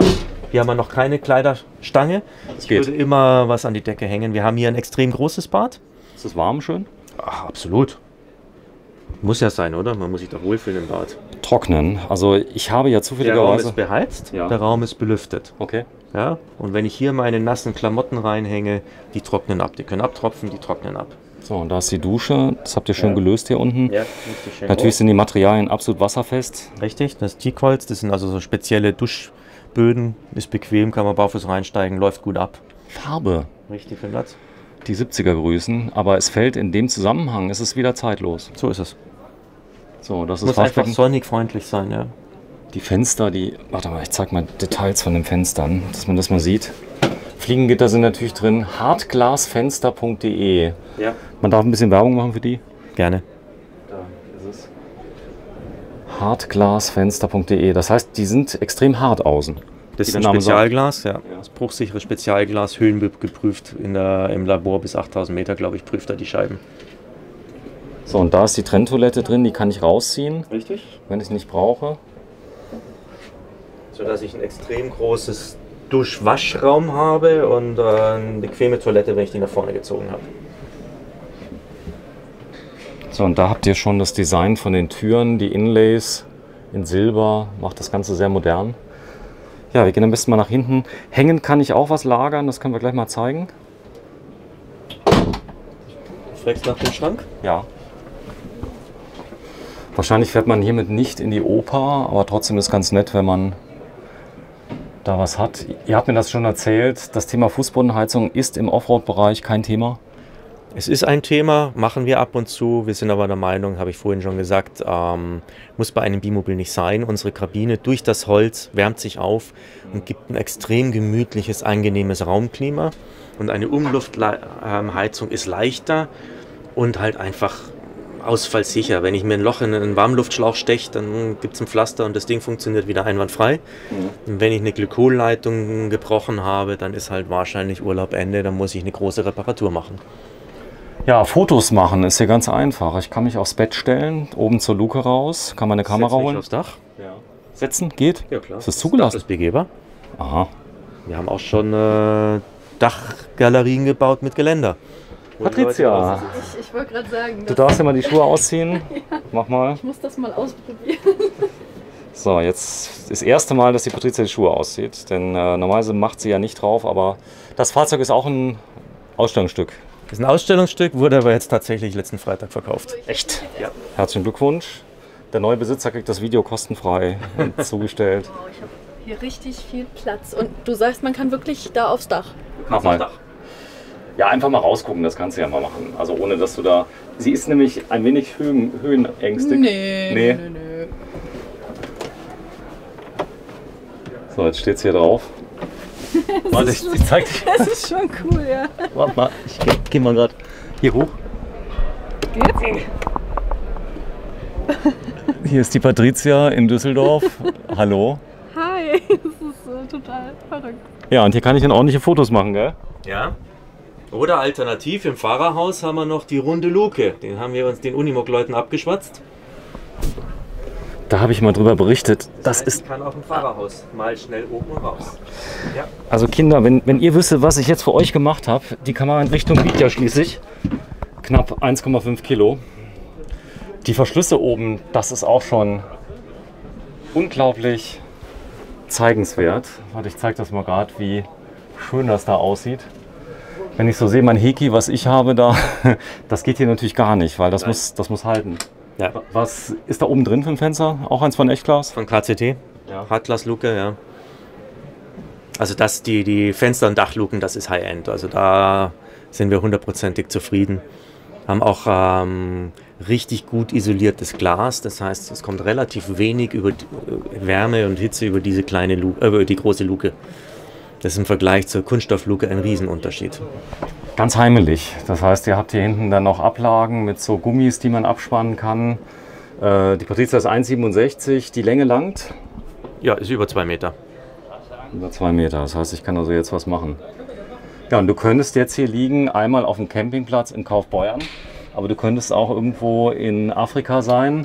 Hier haben wir noch keine Kleiderstange. Ich geht. würde immer was an die Decke hängen. Wir haben hier ein extrem großes Bad. Ist es warm schön? Ach, absolut. Muss ja sein, oder? Man muss sich doch wohlfühlen im Bad. Trocknen. Also ich habe ja Der Raum zufälligerweise... ist beheizt, Ja. der Raum ist belüftet. Okay. Ja? Und wenn ich hier meine nassen Klamotten reinhänge, die trocknen ab. Die können abtropfen, die trocknen ab. So, und da ist die Dusche. Das habt ihr schön Ja. gelöst hier unten. Ja, schön Natürlich sind die Materialien absolut wasserfest. Richtig, das ist Teakholz, das sind also so spezielle Duschböden. Ist bequem, kann man barfuß reinsteigen, läuft gut ab. Farbe. Richtig viel Platz. Die 70er grüßen. Aber es fällt in dem Zusammenhang, es ist wieder zeitlos. So ist es. So, das ist Muss einfach Waschbecken. sonnig freundlich sein, ja. Die Fenster, die... Warte mal, ich zeig mal Details von den Fenstern, dass man das mal sieht. Fliegengitter sind natürlich drin. Hartglasfenster.de. Ja. Man darf ein bisschen Werbung machen für die. Gerne. Da ist es. Hartglasfenster.de. Das heißt, die sind extrem hart außen. Das Wie ist der ein Name sagt. Spezialglas, ja. Das bruchsichere Spezialglas, höhengeprüft im Labor bis 8000 Meter, glaube ich, prüft er die Scheiben. So, und da ist die Trenntoilette drin, die kann ich rausziehen, Richtig. wenn ich es nicht brauche. Sodass ich ein extrem großes Dusch-Waschraum habe und eine bequeme Toilette, wenn ich die nach vorne gezogen habe. So, und da habt ihr schon das Design von den Türen, die Inlays in Silber, macht das Ganze sehr modern. Ja, wir gehen am besten mal nach hinten. Hängen kann ich auch was lagern, das können wir gleich mal zeigen. Du fragst nach dem Schrank? Ja. Wahrscheinlich fährt man hiermit nicht in die Oper, aber trotzdem ist es ganz nett, wenn man da was hat. Ihr habt mir das schon erzählt, das Thema Fußbodenheizung ist im Offroad-Bereich kein Thema. Es ist ein Thema, machen wir ab und zu. Wir sind aber der Meinung, habe ich vorhin schon gesagt, muss bei einem Bimobil nicht sein. Unsere Kabine durch das Holz wärmt sich auf und gibt ein extrem gemütliches, angenehmes Raumklima. Und eine Umluftheizung ist leichter und halt einfach ausfallsicher. Wenn ich mir ein Loch in einen Warmluftschlauch steche, dann gibt es ein Pflaster und das Ding funktioniert wieder einwandfrei. Und wenn ich eine Glykolleitung gebrochen habe, dann ist halt wahrscheinlich Urlaubende, dann muss ich eine große Reparatur machen. Ja, Fotos machen ist hier ganz einfach. Ich kann mich aufs Bett stellen, oben zur Luke raus, kann meine Kamera Setz mich holen. aufs Dach? Ja. Setzen, geht? Ja, klar. Ist das zugelassen? Das ist begehbar. Aha. Wir haben auch schon Dachgalerien gebaut mit Geländer. Patricia, Ich wollte gerade sagen, du darfst ja mal die Schuhe ausziehen. Mach mal. ich muss das mal ausprobieren. So, jetzt das erste Mal, dass die Patricia die Schuhe auszieht. Denn normalerweise macht sie ja nicht drauf, aber das Fahrzeug ist auch ein Ausstellungsstück. Das ist ein Ausstellungsstück, wurde aber jetzt tatsächlich letzten Freitag verkauft. Echt? Ja. Herzlichen Glückwunsch. Der neue Besitzer kriegt das Video kostenfrei zugestellt. Wow, ich habe hier richtig viel Platz. Und du sagst, man kann wirklich da aufs Dach. Mach mal. Ja, einfach mal rausgucken, das kannst du ja mal machen. Also ohne, dass du da... Sie ist nämlich ein wenig höhenängstig. Nee. nö. So, jetzt steht's hier drauf. Warte, ich zeig dich. Das ist schon cool, ja. Warte mal, ich geh mal gerade hier hoch. Geht's? Hier ist die Patricia in Düsseldorf. Hallo. Hi, das ist total verrückt. Ja, und hier kann ich dann ordentliche Fotos machen, gell? Ja. Oder alternativ im Fahrerhaus haben wir noch die runde Luke. Den haben wir uns den Unimog-Leuten abgeschwatzt. Da habe ich mal drüber berichtet. Das heißt, ist... ich kann auch im Fahrerhaus mal schnell oben und raus. Ja. Also Kinder, wenn ihr wüsstet, was ich jetzt für euch gemacht habe, die Kameraeinrichtung wiegt ja schließlich knapp 1,5 Kilo. Die Verschlüsse oben, das ist auch schon unglaublich zeigenswert. Warte, ich zeige das mal gerade, wie schön das da aussieht. Wenn ich so sehe, mein Heki, was ich habe da, das geht hier natürlich gar nicht, weil das muss halten. Ja. Was ist da oben drin für ein Fenster? Auch eins von Echtglas? Von KCT. Ja. Hartglasluke, ja. Also das, die Fenster- und Dachluken, das ist High-End. Also da sind wir hundertprozentig zufrieden. Haben auch richtig gut isoliertes Glas. Das heißt, es kommt relativ wenig über Wärme und Hitze über diese kleine Luke, über die große Luke. Das ist im Vergleich zur Kunststoffluke ein Riesenunterschied. Ganz heimelig. Das heißt, ihr habt hier hinten dann noch Ablagen mit so Gummis, die man abspannen kann. Die Patricia ist 1,67, die Länge langt. Ja, ist über 2 Meter. Über 2 Meter, das heißt, ich kann also jetzt was machen. Ja, und du könntest jetzt hier liegen, einmal auf dem Campingplatz in Kaufbeuern, aber du könntest auch irgendwo in Afrika sein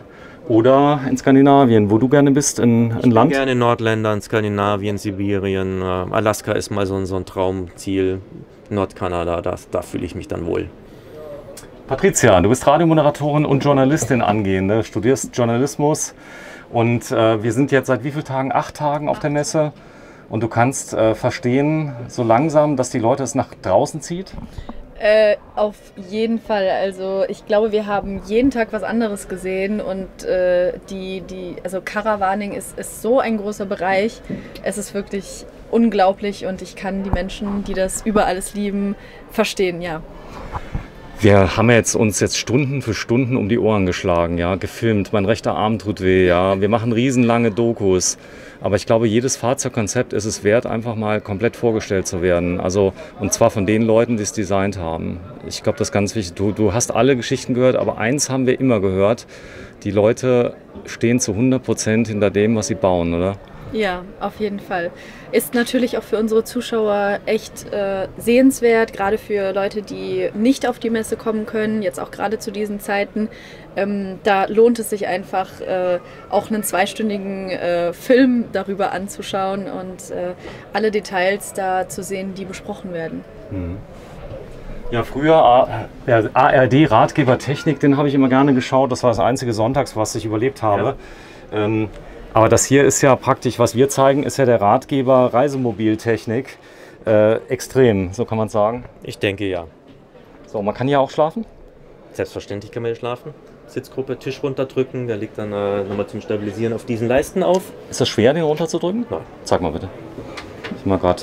Oder in Skandinavien, wo du gerne bist, in Land? Gerne in Nordländern, Skandinavien, Sibirien. Alaska ist mal so ein Traumziel. Nordkanada, da fühle ich mich dann wohl. Patricia, du bist Radiomoderatorin und Journalistin angehende, studierst Journalismus und wir sind jetzt seit wie vielen Tagen? 8 Tagen auf der Messe und du kannst verstehen so langsam, dass die Leute es nach draußen zieht? Auf jeden Fall. Also ich glaube, wir haben jeden Tag was anderes gesehen und also Caravaning ist so ein großer Bereich. Es ist wirklich unglaublich und ich kann die Menschen, die das über alles lieben, verstehen, ja. Wir haben uns jetzt Stunden für Stunden um die Ohren geschlagen, ja, gefilmt, mein rechter Arm tut weh, ja, wir machen riesenlange Dokus. Aber ich glaube, jedes Fahrzeugkonzept ist es wert, einfach mal komplett vorgestellt zu werden. Also, und zwar von den Leuten, die es designt haben. Ich glaube, das ist ganz wichtig. Du hast alle Geschichten gehört, aber eins haben wir immer gehört. Die Leute stehen zu 100% hinter dem, was sie bauen, oder? Ja, auf jeden Fall. Ist natürlich auch für unsere Zuschauer echt sehenswert, gerade für Leute, die nicht auf die Messe kommen können, jetzt auch gerade zu diesen Zeiten. Da lohnt es sich einfach, auch einen 2-stündigen Film darüber anzuschauen und alle Details da zu sehen, die besprochen werden. Mhm. Ja, früher der ARD-Ratgeber Technik, den habe ich immer gerne geschaut. Das war das einzige Sonntags, was ich überlebt habe. Ja. Aber das hier ist ja praktisch, was wir zeigen, ist ja der Ratgeber Reisemobiltechnik. Extrem, so kann man sagen. Ich denke ja. So, man kann hier auch schlafen? Selbstverständlich kann man hier schlafen. Sitzgruppe, Tisch runterdrücken, der liegt dann nochmal zum Stabilisieren auf diesen Leisten auf. Ist das schwer, den runterzudrücken? Nein. Zeig mal bitte. Ich mal gerade.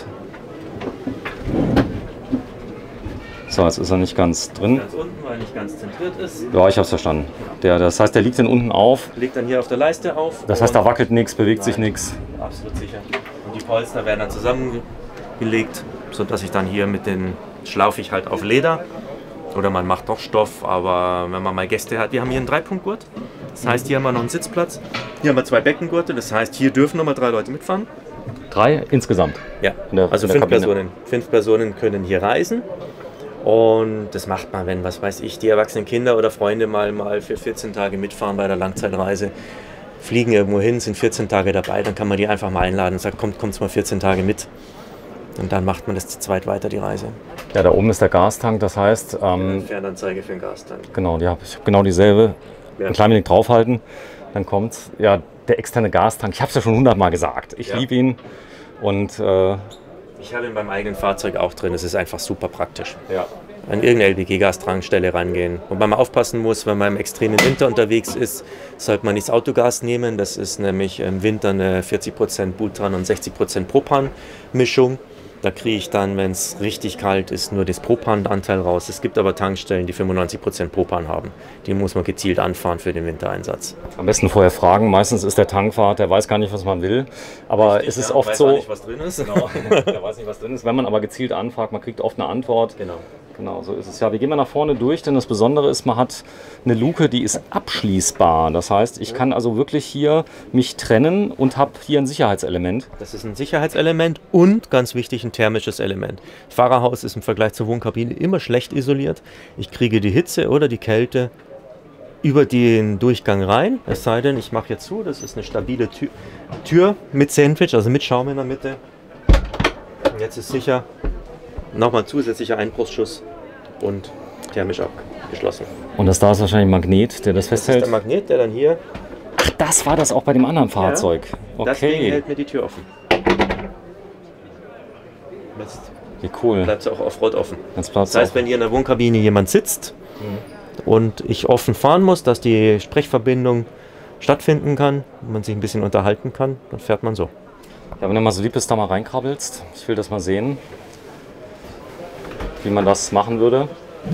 So, jetzt ist er nicht ganz drin. Ganz unten, weil er nicht ganz zentriert ist. Ja, ich hab's verstanden. Das heißt, der liegt dann unten auf. Liegt dann hier auf der Leiste auf. Das heißt, da wackelt nichts, bewegt sich nichts. Absolut sicher. Und die Polster werden dann zusammengelegt, sodass ich dann hier mit den schlaufe ich halt auf Leder. Oder man macht doch Stoff, aber wenn man mal Gäste hat, wir haben hier einen 3-Punkt-Gurt. Das heißt, hier haben wir noch einen Sitzplatz. Hier haben wir 2 Beckengurte, das heißt, hier dürfen nochmal 3 Leute mitfahren. 3 insgesamt? Ja, also 5 Personen. 5 Personen können hier reisen. Und das macht man, wenn, was weiß ich, die erwachsenen Kinder oder Freunde mal für 14 Tage mitfahren bei der Langzeitreise, fliegen irgendwo hin, sind 14 Tage dabei, dann kann man die einfach mal einladen und sagt, kommt mal 14 Tage mit. Und dann macht man das zu zweit weiter, die Reise. Ja, da oben ist der Gastank, das heißt... Fernanzeige für den Gastank. Genau, ich habe genau dieselbe. Ja. Ein klein wenig draufhalten, dann kommt ja der externe Gastank. Ich habe es ja schon 100-mal gesagt. Ich liebe ihn und... ich habe ihn beim eigenen Fahrzeug auch drin, es ist einfach super praktisch. Ja. An irgendeine LPG-Gastankstelle rangehen. Wobei man aufpassen muss, wenn man im extremen Winter unterwegs ist, sollte man nicht das Autogas nehmen. Das ist nämlich im Winter eine 40% Butan und 60% Propan-Mischung. Da kriege ich dann, wenn es richtig kalt ist, nur das Propan-Anteil raus. Es gibt aber Tankstellen, die 95% Propan haben. Die muss man gezielt anfahren für den Wintereinsatz. Am besten vorher fragen. Meistens ist der Tankwart, der weiß gar nicht, was man will. Aber richtig, es ist oft so... Nicht, was drin ist. Genau, der weiß nicht, was drin ist. Wenn man aber gezielt anfragt, man kriegt oft eine Antwort. Genau, so ist es. Ja, wir gehen mal nach vorne durch, denn das Besondere ist, man hat eine Luke, die ist abschließbar. Das heißt, ich kann also wirklich hier mich trennen und habe hier ein Sicherheitselement. Das ist ein Sicherheitselement und, ganz wichtig, ein thermisches Element. Das Fahrerhaus ist im Vergleich zur Wohnkabine immer schlecht isoliert. Ich kriege die Hitze oder die Kälte über den Durchgang rein. Es sei denn, ich mache jetzt zu, das ist eine stabile Tür mit Sandwich, also mit Schaum in der Mitte. Und jetzt ist sicher nochmal zusätzlicher Einbruchsschuss und thermisch abgeschlossen. Und das da ist wahrscheinlich ein Magnet, der das festhält? Das ist der Magnet, der dann hier... Ach, das war das auch bei dem anderen Fahrzeug? Ja, okay. Deswegen hält mir die Tür offen. Jetzt wie cool. Bleibt es auch Offroad offen. Das heißt, wenn hier in der Wohnkabine jemand sitzt und ich offen fahren muss, dass die Sprechverbindung stattfinden kann und man sich ein bisschen unterhalten kann, dann fährt man so. Ja, wenn du mal so lieb bist, da mal reinkrabbelst. Ich will das mal sehen, wie man das machen würde.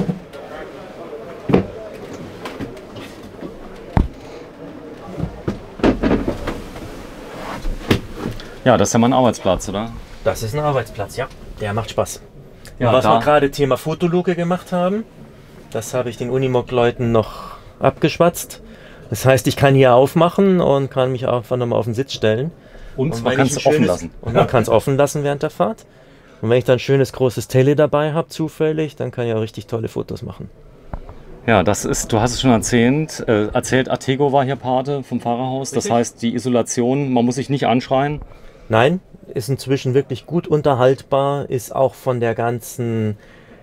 Ja, das ist ja mein Arbeitsplatz, oder? Das ist ein Arbeitsplatz, ja. Der macht Spaß. Ja, und was wir gerade Thema Fotoluke gemacht haben, das habe ich den Unimog-Leuten noch abgeschwatzt. Das heißt, ich kann hier aufmachen und kann mich einfach nochmal auf den Sitz stellen. Und man kann es offen lassen. Und man kann es offen lassen während der Fahrt. Und wenn ich dann ein schönes großes Tele dabei habe, zufällig, dann kann ich auch richtig tolle Fotos machen. Ja, das ist, du hast es schon erzählt, Artego war hier Pate vom Fahrerhaus. Das Richtig. heißt, die Isolation, man muss sich nicht anschreien. Nein, ist inzwischen wirklich gut unterhaltbar, ist auch von der ganzen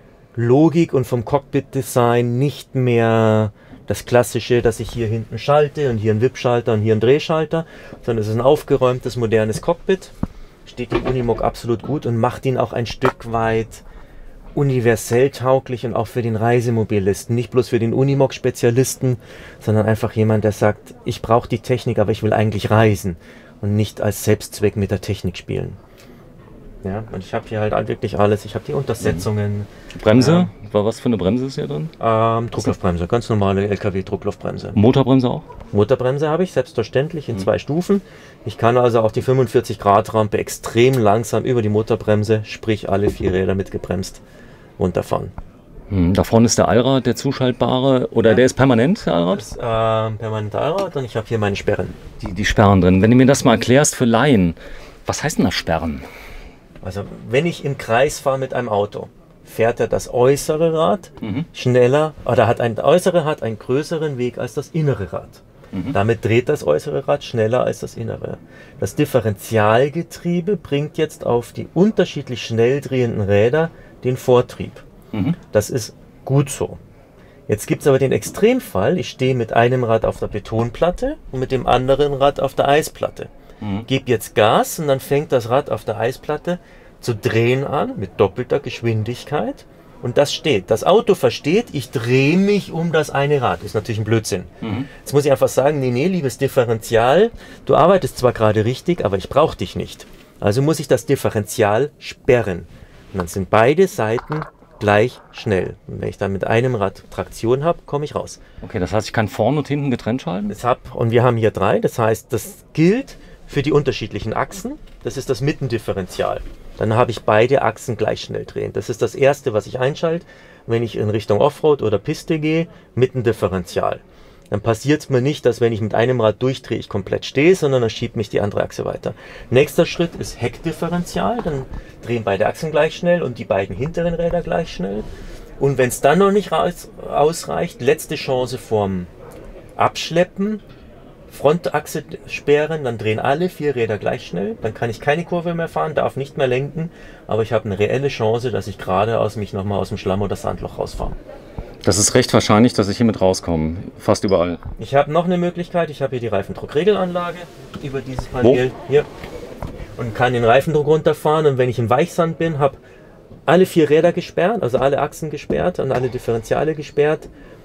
Logik und vom Cockpit-Design nicht mehr das Klassische, dass ich hier hinten schalte und hier einen Wippschalter und hier einen Drehschalter, sondern es ist ein aufgeräumtes, modernes Cockpit. Steht dem Unimog absolut gut und macht ihn auch ein Stück weit universell tauglich und auch für den Reisemobilisten. Nicht bloß für den Unimog-Spezialisten, sondern einfach jemand, der sagt, ich brauche die Technik, aber ich will eigentlich reisen und nicht als Selbstzweck mit der Technik spielen. Ja, und ich habe hier halt wirklich alles. Ich habe die Untersetzungen. Bremse, was für eine Bremse ist hier drin? Druckluftbremse, ganz normale LKW-Druckluftbremse. Motorbremse auch? Motorbremse habe ich, selbstverständlich, in 2 Stufen. Ich kann also auch die 45-Grad-Rampe extrem langsam über die Motorbremse, sprich alle 4 Räder mitgebremst, runterfahren. Da vorne ist der Allrad, der zuschaltbare, oder der ist permanent, der Allrad? Das ist permanent Allrad und ich habe hier meine Sperren. Die Sperren drin. Wenn du mir das mal erklärst für Laien, was heißt denn das Sperren? Also wenn ich im Kreis fahre mit einem Auto, fährt er das äußere Rad schneller, oder hat ein äußere Rad einen größeren Weg als das innere Rad. Damit dreht das äußere Rad schneller als das innere. Das Differentialgetriebe bringt jetzt auf die unterschiedlich schnell drehenden Räder den Vortrieb. Das ist gut so. Jetzt gibt es aber den Extremfall, ich stehe mit einem Rad auf der Betonplatte und mit dem anderen Rad auf der Eisplatte. Gebe jetzt Gas und dann fängt das Rad auf der Eisplatte zu drehen an mit doppelter Geschwindigkeit und das steht. Das Auto versteht, ich drehe mich um das eine Rad. Ist natürlich ein Blödsinn. Jetzt muss ich einfach sagen, nee, liebes Differential, du arbeitest zwar gerade richtig, aber ich brauche dich nicht. Also muss ich das Differential sperren. Und dann sind beide Seiten gleich schnell. Und wenn ich dann mit einem Rad Traktion habe, komme ich raus. Okay, das heißt, ich kann vorne und hinten getrennt schalten? Und wir haben hier 3, das heißt, das gilt für die unterschiedlichen Achsen. Das ist das Mittendifferential. Dann habe ich beide Achsen gleich schnell drehen. Das ist das erste, was ich einschalte, wenn ich in Richtung Offroad oder Piste gehe, Mittendifferential. Dann passiert es mir nicht, dass wenn ich mit einem Rad durchdrehe, ich komplett stehe, sondern dann schiebt mich die andere Achse weiter. Nächster Schritt ist Heckdifferential. Dann drehen beide Achsen gleich schnell und die beiden hinteren Räder gleich schnell. Und wenn es dann noch nicht ausreicht, letzte Chance vorm Abschleppen, Frontachse sperren, dann drehen alle 4 Räder gleich schnell, dann kann ich keine Kurve mehr fahren, darf nicht mehr lenken, aber ich habe eine reelle Chance, dass ich geradeaus mich nochmal aus dem Schlamm oder Sandloch rausfahre. Das ist recht wahrscheinlich, dass ich hier mit rauskomme, fast überall. Ich habe noch eine Möglichkeit, ich habe hier die Reifendruckregelanlage über dieses Panel hier und kann den Reifendruck runterfahren und wenn ich im Weichsand bin, habe alle 4 Räder gesperrt, also alle Achsen gesperrt und alle Differentiale gesperrt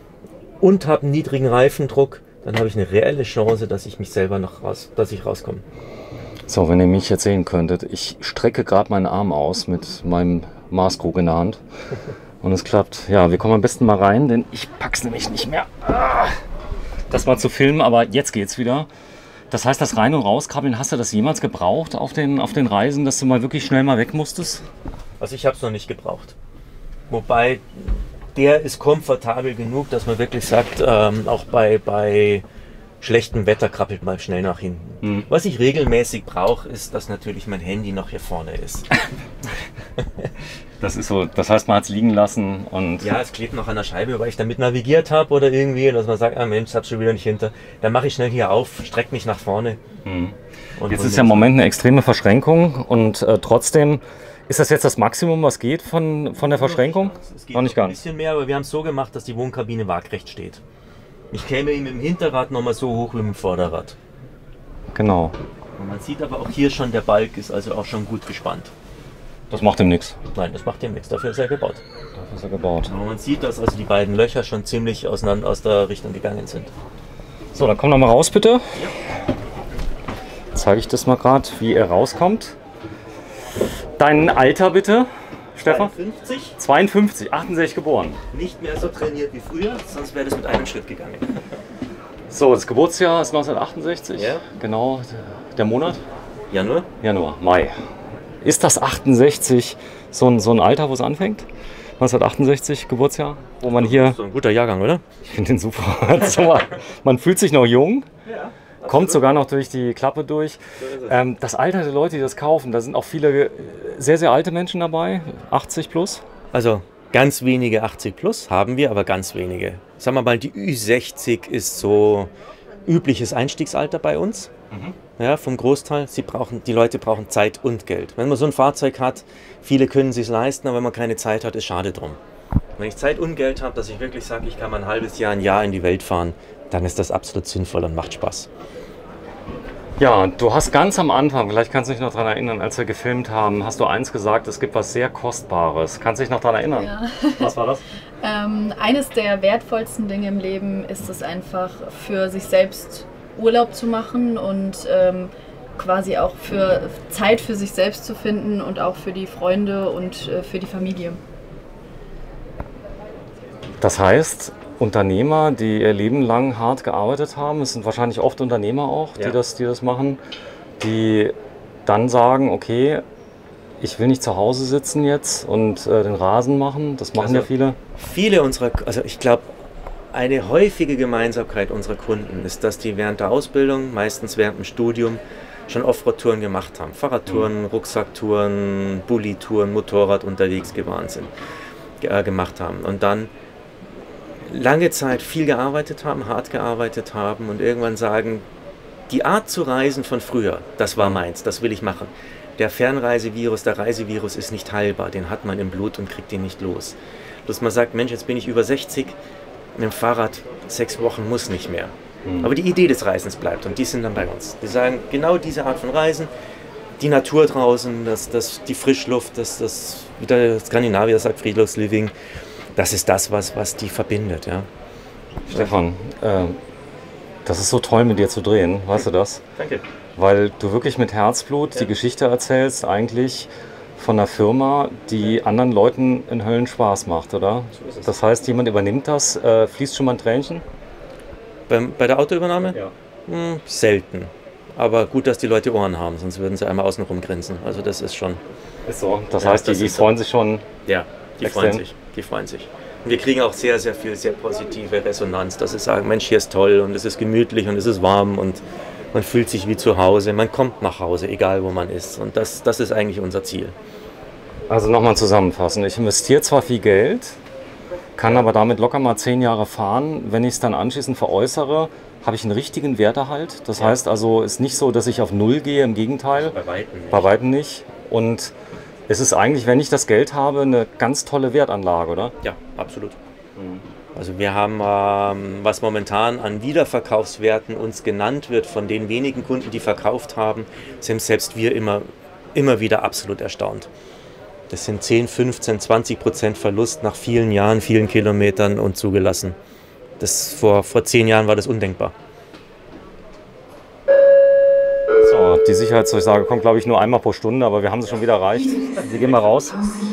und habe einen niedrigen Reifendruck. Dann habe ich eine reelle Chance, dass ich mich selber dass ich rauskomme. So, wenn ihr mich jetzt sehen könntet, ich strecke gerade meinen Arm aus mit meinem Maßkrug in der Hand. Und es klappt. Ja, wir kommen am besten mal rein, denn ich pack's nämlich nicht mehr. Das mal zu filmen, aber jetzt geht's wieder. Das heißt, das Rein- und Rauskrabbeln, hast du das jemals gebraucht auf den Reisen, dass du mal wirklich schnell mal weg musstest? Also ich habe es noch nicht gebraucht. Wobei der ist komfortabel genug, dass man wirklich sagt, auch bei schlechtem Wetter krabbelt mal schnell nach hinten. Was ich regelmäßig brauche, ist, dass natürlich mein Handy noch hier vorne ist. Das ist so, das heißt, man hat es liegen lassen und... Ja, es klebt noch an der Scheibe, weil ich damit navigiert habe oder irgendwie, dass man sagt, Mensch, das hat schon wieder nicht hinter. Dann mache ich schnell hier auf, strecke mich nach vorne. Und jetzt ist ja im Moment eine extreme Verschränkung und trotzdem... Ist das jetzt das Maximum, was geht von der Verschränkung? Es geht noch nicht ein bisschen mehr, aber wir haben es so gemacht, dass die Wohnkabine waagrecht steht. Ich käme mit dem Hinterrad nochmal so hoch wie mit dem Vorderrad. Genau. Und man sieht aber auch hier schon, der Balk ist also auch schon gut gespannt. Das macht ihm nichts. Nein, das macht ihm nichts, dafür ist er gebaut. Dafür ist er gebaut. Aber man sieht, dass also die beiden Löcher schon ziemlich auseinander aus der Richtung gegangen sind. So, dann komm noch mal raus, bitte. Ja. Zeige ich das mal gerade, wie er rauskommt. Dein Alter bitte, Stefan? 52. 52, 68 geboren. Nicht mehr so trainiert wie früher, sonst wäre das mit einem Schritt gegangen. So, das Geburtsjahr ist 1968. Ja. Genau, der Monat? Januar? Januar, Mai. Ist das 68 so ein Alter, wo es anfängt? 1968 Geburtsjahr, wo man hier... So ein guter Jahrgang, oder? Ich finde den super. Also, man fühlt sich noch jung. Ja. Kommt sogar noch durch die Klappe durch. Das Alter der Leute, die das kaufen, da sind auch viele sehr, sehr alte Menschen dabei, 80 plus. Also ganz wenige 80 plus haben wir, aber ganz wenige. sagen wir mal, die Ü60 ist so übliches Einstiegsalter bei uns. Ja, vom Großteil. Die Leute brauchen Zeit und Geld. Wenn man so ein Fahrzeug hat, viele können es sich leisten, aber wenn man keine Zeit hat, ist schade drum. Wenn ich Zeit und Geld habe, dass ich wirklich sage, ich kann mal ein halbes Jahr, ein Jahr in die Welt fahren, dann ist das absolut sinnvoll und macht Spaß. Ja, du hast ganz am Anfang, vielleicht kannst du dich noch daran erinnern, als wir gefilmt haben, hast du eins gesagt, es gibt was sehr Kostbares. Kannst du dich noch daran erinnern? Ja. Was war das? Eines der wertvollsten Dinge im Leben ist es einfach, für sich selbst Urlaub zu machen und quasi auch für Zeit für sich selbst zu finden und auch für die Freunde und für die Familie. Das heißt, Unternehmer, die ihr Leben lang hart gearbeitet haben, es sind wahrscheinlich oft Unternehmer auch, die das machen, die dann sagen, okay, ich will nicht zu Hause sitzen jetzt und den Rasen machen, das machen ja viele. Also ich glaube, eine häufige Gemeinsamkeit unserer Kunden ist, dass die während der Ausbildung, meistens während dem Studium, schon Offroad-Touren gemacht haben. Fahrradtouren, Rucksacktouren, Bulli-Touren, Motorrad unterwegs gemacht haben. Und dann lange Zeit viel gearbeitet haben, hart gearbeitet haben und irgendwann sagen, die Art zu reisen von früher, das war meins, das will ich machen. Der Fernreisevirus, der Reisevirus ist nicht heilbar, den hat man im Blut und kriegt ihn nicht los. Bloß man sagt, Mensch, jetzt bin ich über 60, mit dem Fahrrad 6 Wochen muss nicht mehr. Aber die Idee des Reisens bleibt und die sind dann bei uns. Die sagen, genau diese Art von Reisen, die Natur draußen, die Frischluft, wie der Skandinavier sagt, Friedlos Living, das ist das, was die verbindet. Ja. Stefan, das ist so toll mit dir zu drehen, weißt du das? Danke. Weil du wirklich mit Herzblut die Geschichte erzählst, eigentlich von einer Firma, die anderen Leuten in Höllen Spaß macht, oder? So ist es. Das heißt, jemand übernimmt das, fließt schon mal ein Tränchen? Bei der Autoübernahme? Ja. Selten. Aber gut, dass die Leute Ohren haben, sonst würden sie einmal außenrum grinsen. Also das ist schon... Ist so. Das heißt, die freuen sich schon. Ja, die freuen sich. Und wir kriegen auch sehr, sehr viel, sehr positive Resonanz, dass sie sagen, Mensch, hier ist toll und es ist gemütlich und es ist warm und man fühlt sich wie zu Hause. Man kommt nach Hause, egal wo man ist. Und das ist eigentlich unser Ziel. Also nochmal zusammenfassen. Ich investiere zwar viel Geld, kann aber damit locker mal 10 Jahre fahren. Wenn ich es dann anschließend veräußere, habe ich einen richtigen Werterhalt. Das heißt also, es ist nicht so, dass ich auf Null gehe, im Gegenteil. Bei Weitem nicht. Und es ist eigentlich, wenn ich das Geld habe, eine ganz tolle Wertanlage, oder? Ja, absolut. Also wir haben, was momentan an Wiederverkaufswerten uns genannt wird, von den wenigen Kunden, die verkauft haben, sind selbst wir immer wieder absolut erstaunt. Das sind 10, 15, 20% Verlust nach vielen Jahren, vielen Kilometern und zugelassen. Vor 10 Jahren war das undenkbar. So, die Sicherheitsdurchsage kommt, glaube ich, nur einmal pro Stunde, aber wir haben sie schon wieder erreicht. Wir gehen mal raus.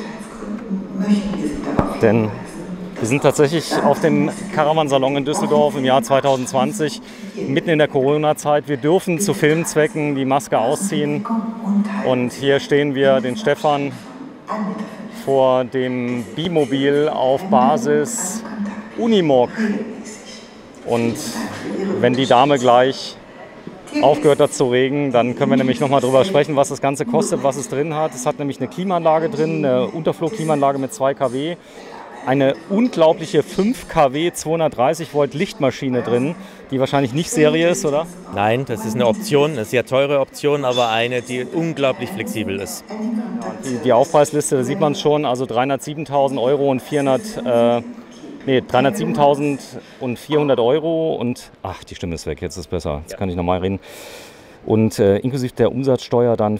Denn wir sind tatsächlich auf dem Caravansalon in Düsseldorf im Jahr 2020, mitten in der Corona-Zeit. Wir dürfen zu Filmzwecken die Maske ausziehen. Und hier stehen wir den Stefan vor dem Bimobil auf Basis Unimog. Und wenn die Dame gleich aufgehört hat zu regen, dann können wir nämlich nochmal drüber sprechen, was das Ganze kostet, was es drin hat. Es hat nämlich eine Klimaanlage drin, eine Unterflurklimaanlage mit 2 kW, eine unglaubliche 5 kW 230 Volt Lichtmaschine drin, die wahrscheinlich nicht Serie ist, oder? Nein, das ist eine Option, eine sehr teure Option, aber eine, die unglaublich flexibel ist. Die Aufpreisliste, da sieht man es schon, also 307.000 Euro und 307.400 Euro und, ach, die Stimme ist weg, jetzt ist es besser, jetzt kann ich nochmal reden. Und inklusive der Umsatzsteuer dann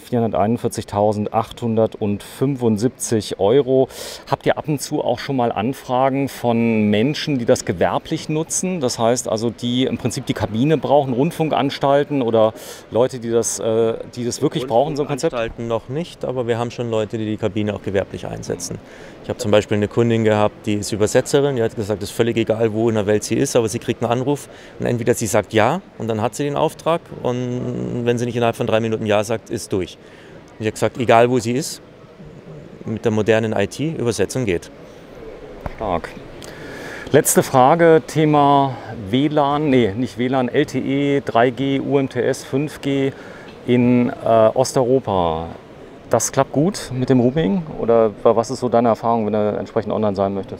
441.875 Euro. Habt ihr ab und zu auch schon mal Anfragen von Menschen, die das gewerblich nutzen? Das heißt also, die im Prinzip die Kabine brauchen, Rundfunkanstalten oder Leute, die das wirklich brauchen, so ein Konzept? Rundfunkanstalten noch nicht, aber wir haben schon Leute, die die Kabine auch gewerblich einsetzen. Ich habe zum Beispiel eine Kundin gehabt, die ist Übersetzerin, die hat gesagt, es ist völlig egal, wo in der Welt sie ist, aber sie kriegt einen Anruf und entweder sie sagt ja und dann hat sie den Auftrag und wenn sie nicht innerhalb von 3 Minuten ja sagt, ist durch. Ich habe gesagt, egal wo sie ist, mit der modernen IT, Übersetzung geht. Stark. Letzte Frage, Thema WLAN, nicht WLAN, LTE, 3G, UMTS, 5G in Osteuropa. Das klappt gut mit dem Roaming oder was ist so deine Erfahrung, wenn du entsprechend online sein möchtest?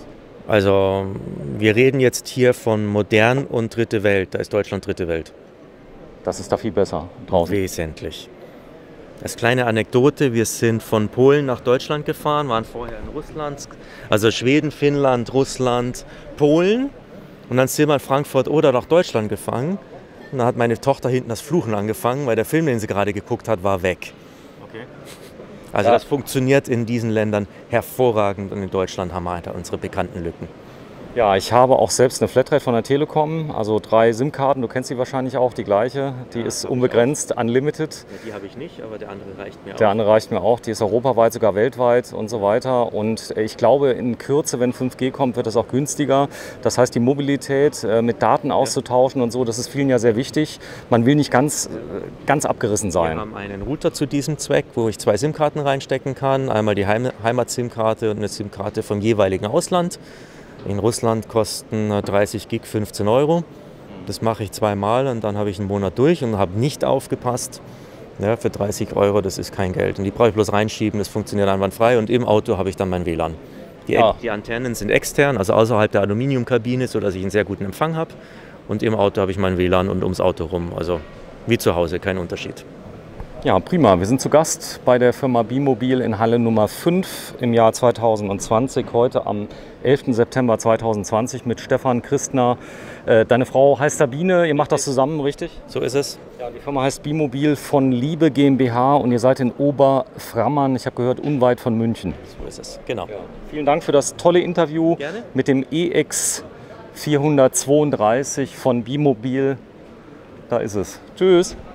Also wir reden jetzt hier von modern und dritte Welt. Da ist Deutschland dritte Welt. Das ist da viel besser draußen. Wesentlich. Als kleine Anekdote, wir sind von Polen nach Deutschland gefahren, waren vorher in Russland, also Schweden, Finnland, Russland, Polen. Und dann sind wir in Frankfurt oder nach Deutschland gefahren. Und dann hat meine Tochter hinten das Fluchen angefangen, weil der Film, den sie gerade geguckt hat, war weg. Okay. Also das funktioniert in diesen Ländern hervorragend und in Deutschland haben wir halt unsere bekannten Lücken. Ja, ich habe auch selbst eine Flatrate von der Telekom, also 3 SIM-Karten, du kennst die wahrscheinlich auch, die gleiche, die ist unbegrenzt, unlimited. Ja, die habe ich nicht, aber der andere reicht mir auch. Der andere reicht mir auch, die ist europaweit, sogar weltweit und so weiter. Und ich glaube, in Kürze, wenn 5G kommt, wird es auch günstiger. Das heißt, die Mobilität mit Daten auszutauschen und so, das ist vielen ja sehr wichtig. Man will nicht ganz abgerissen sein. Wir haben einen Router zu diesem Zweck, wo ich 2 SIM-Karten reinstecken kann. Einmal die Heimat-SIM-Karte und eine SIM-Karte vom jeweiligen Ausland. In Russland kosten 30 Gig 15 Euro. Das mache ich 2-mal und dann habe ich einen Monat durch und habe nicht aufgepasst. Ja, für 30 Euro, das ist kein Geld. Und die brauche ich bloß reinschieben, das funktioniert einwandfrei. Und im Auto habe ich dann mein WLAN. Die Antennen sind extern, also außerhalb der Aluminiumkabine, sodass ich einen sehr guten Empfang habe. Und im Auto habe ich mein WLAN und ums Auto rum. Also wie zu Hause, kein Unterschied. Ja, prima. Wir sind zu Gast bei der Firma Bimobil in Halle Nummer 5 im Jahr 2020, heute am 11. September 2020 mit Stefan Christner. Deine Frau heißt Sabine, ihr macht das zusammen, richtig? So ist es. Ja, die Firma heißt Bimobil von Liebe GmbH und ihr seid in Oberframmern, ich habe gehört, unweit von München. So ist es, genau. Ja. Vielen Dank für das tolle Interview. Gerne. Mit dem EX432 von Bimobil. Da ist es. Tschüss.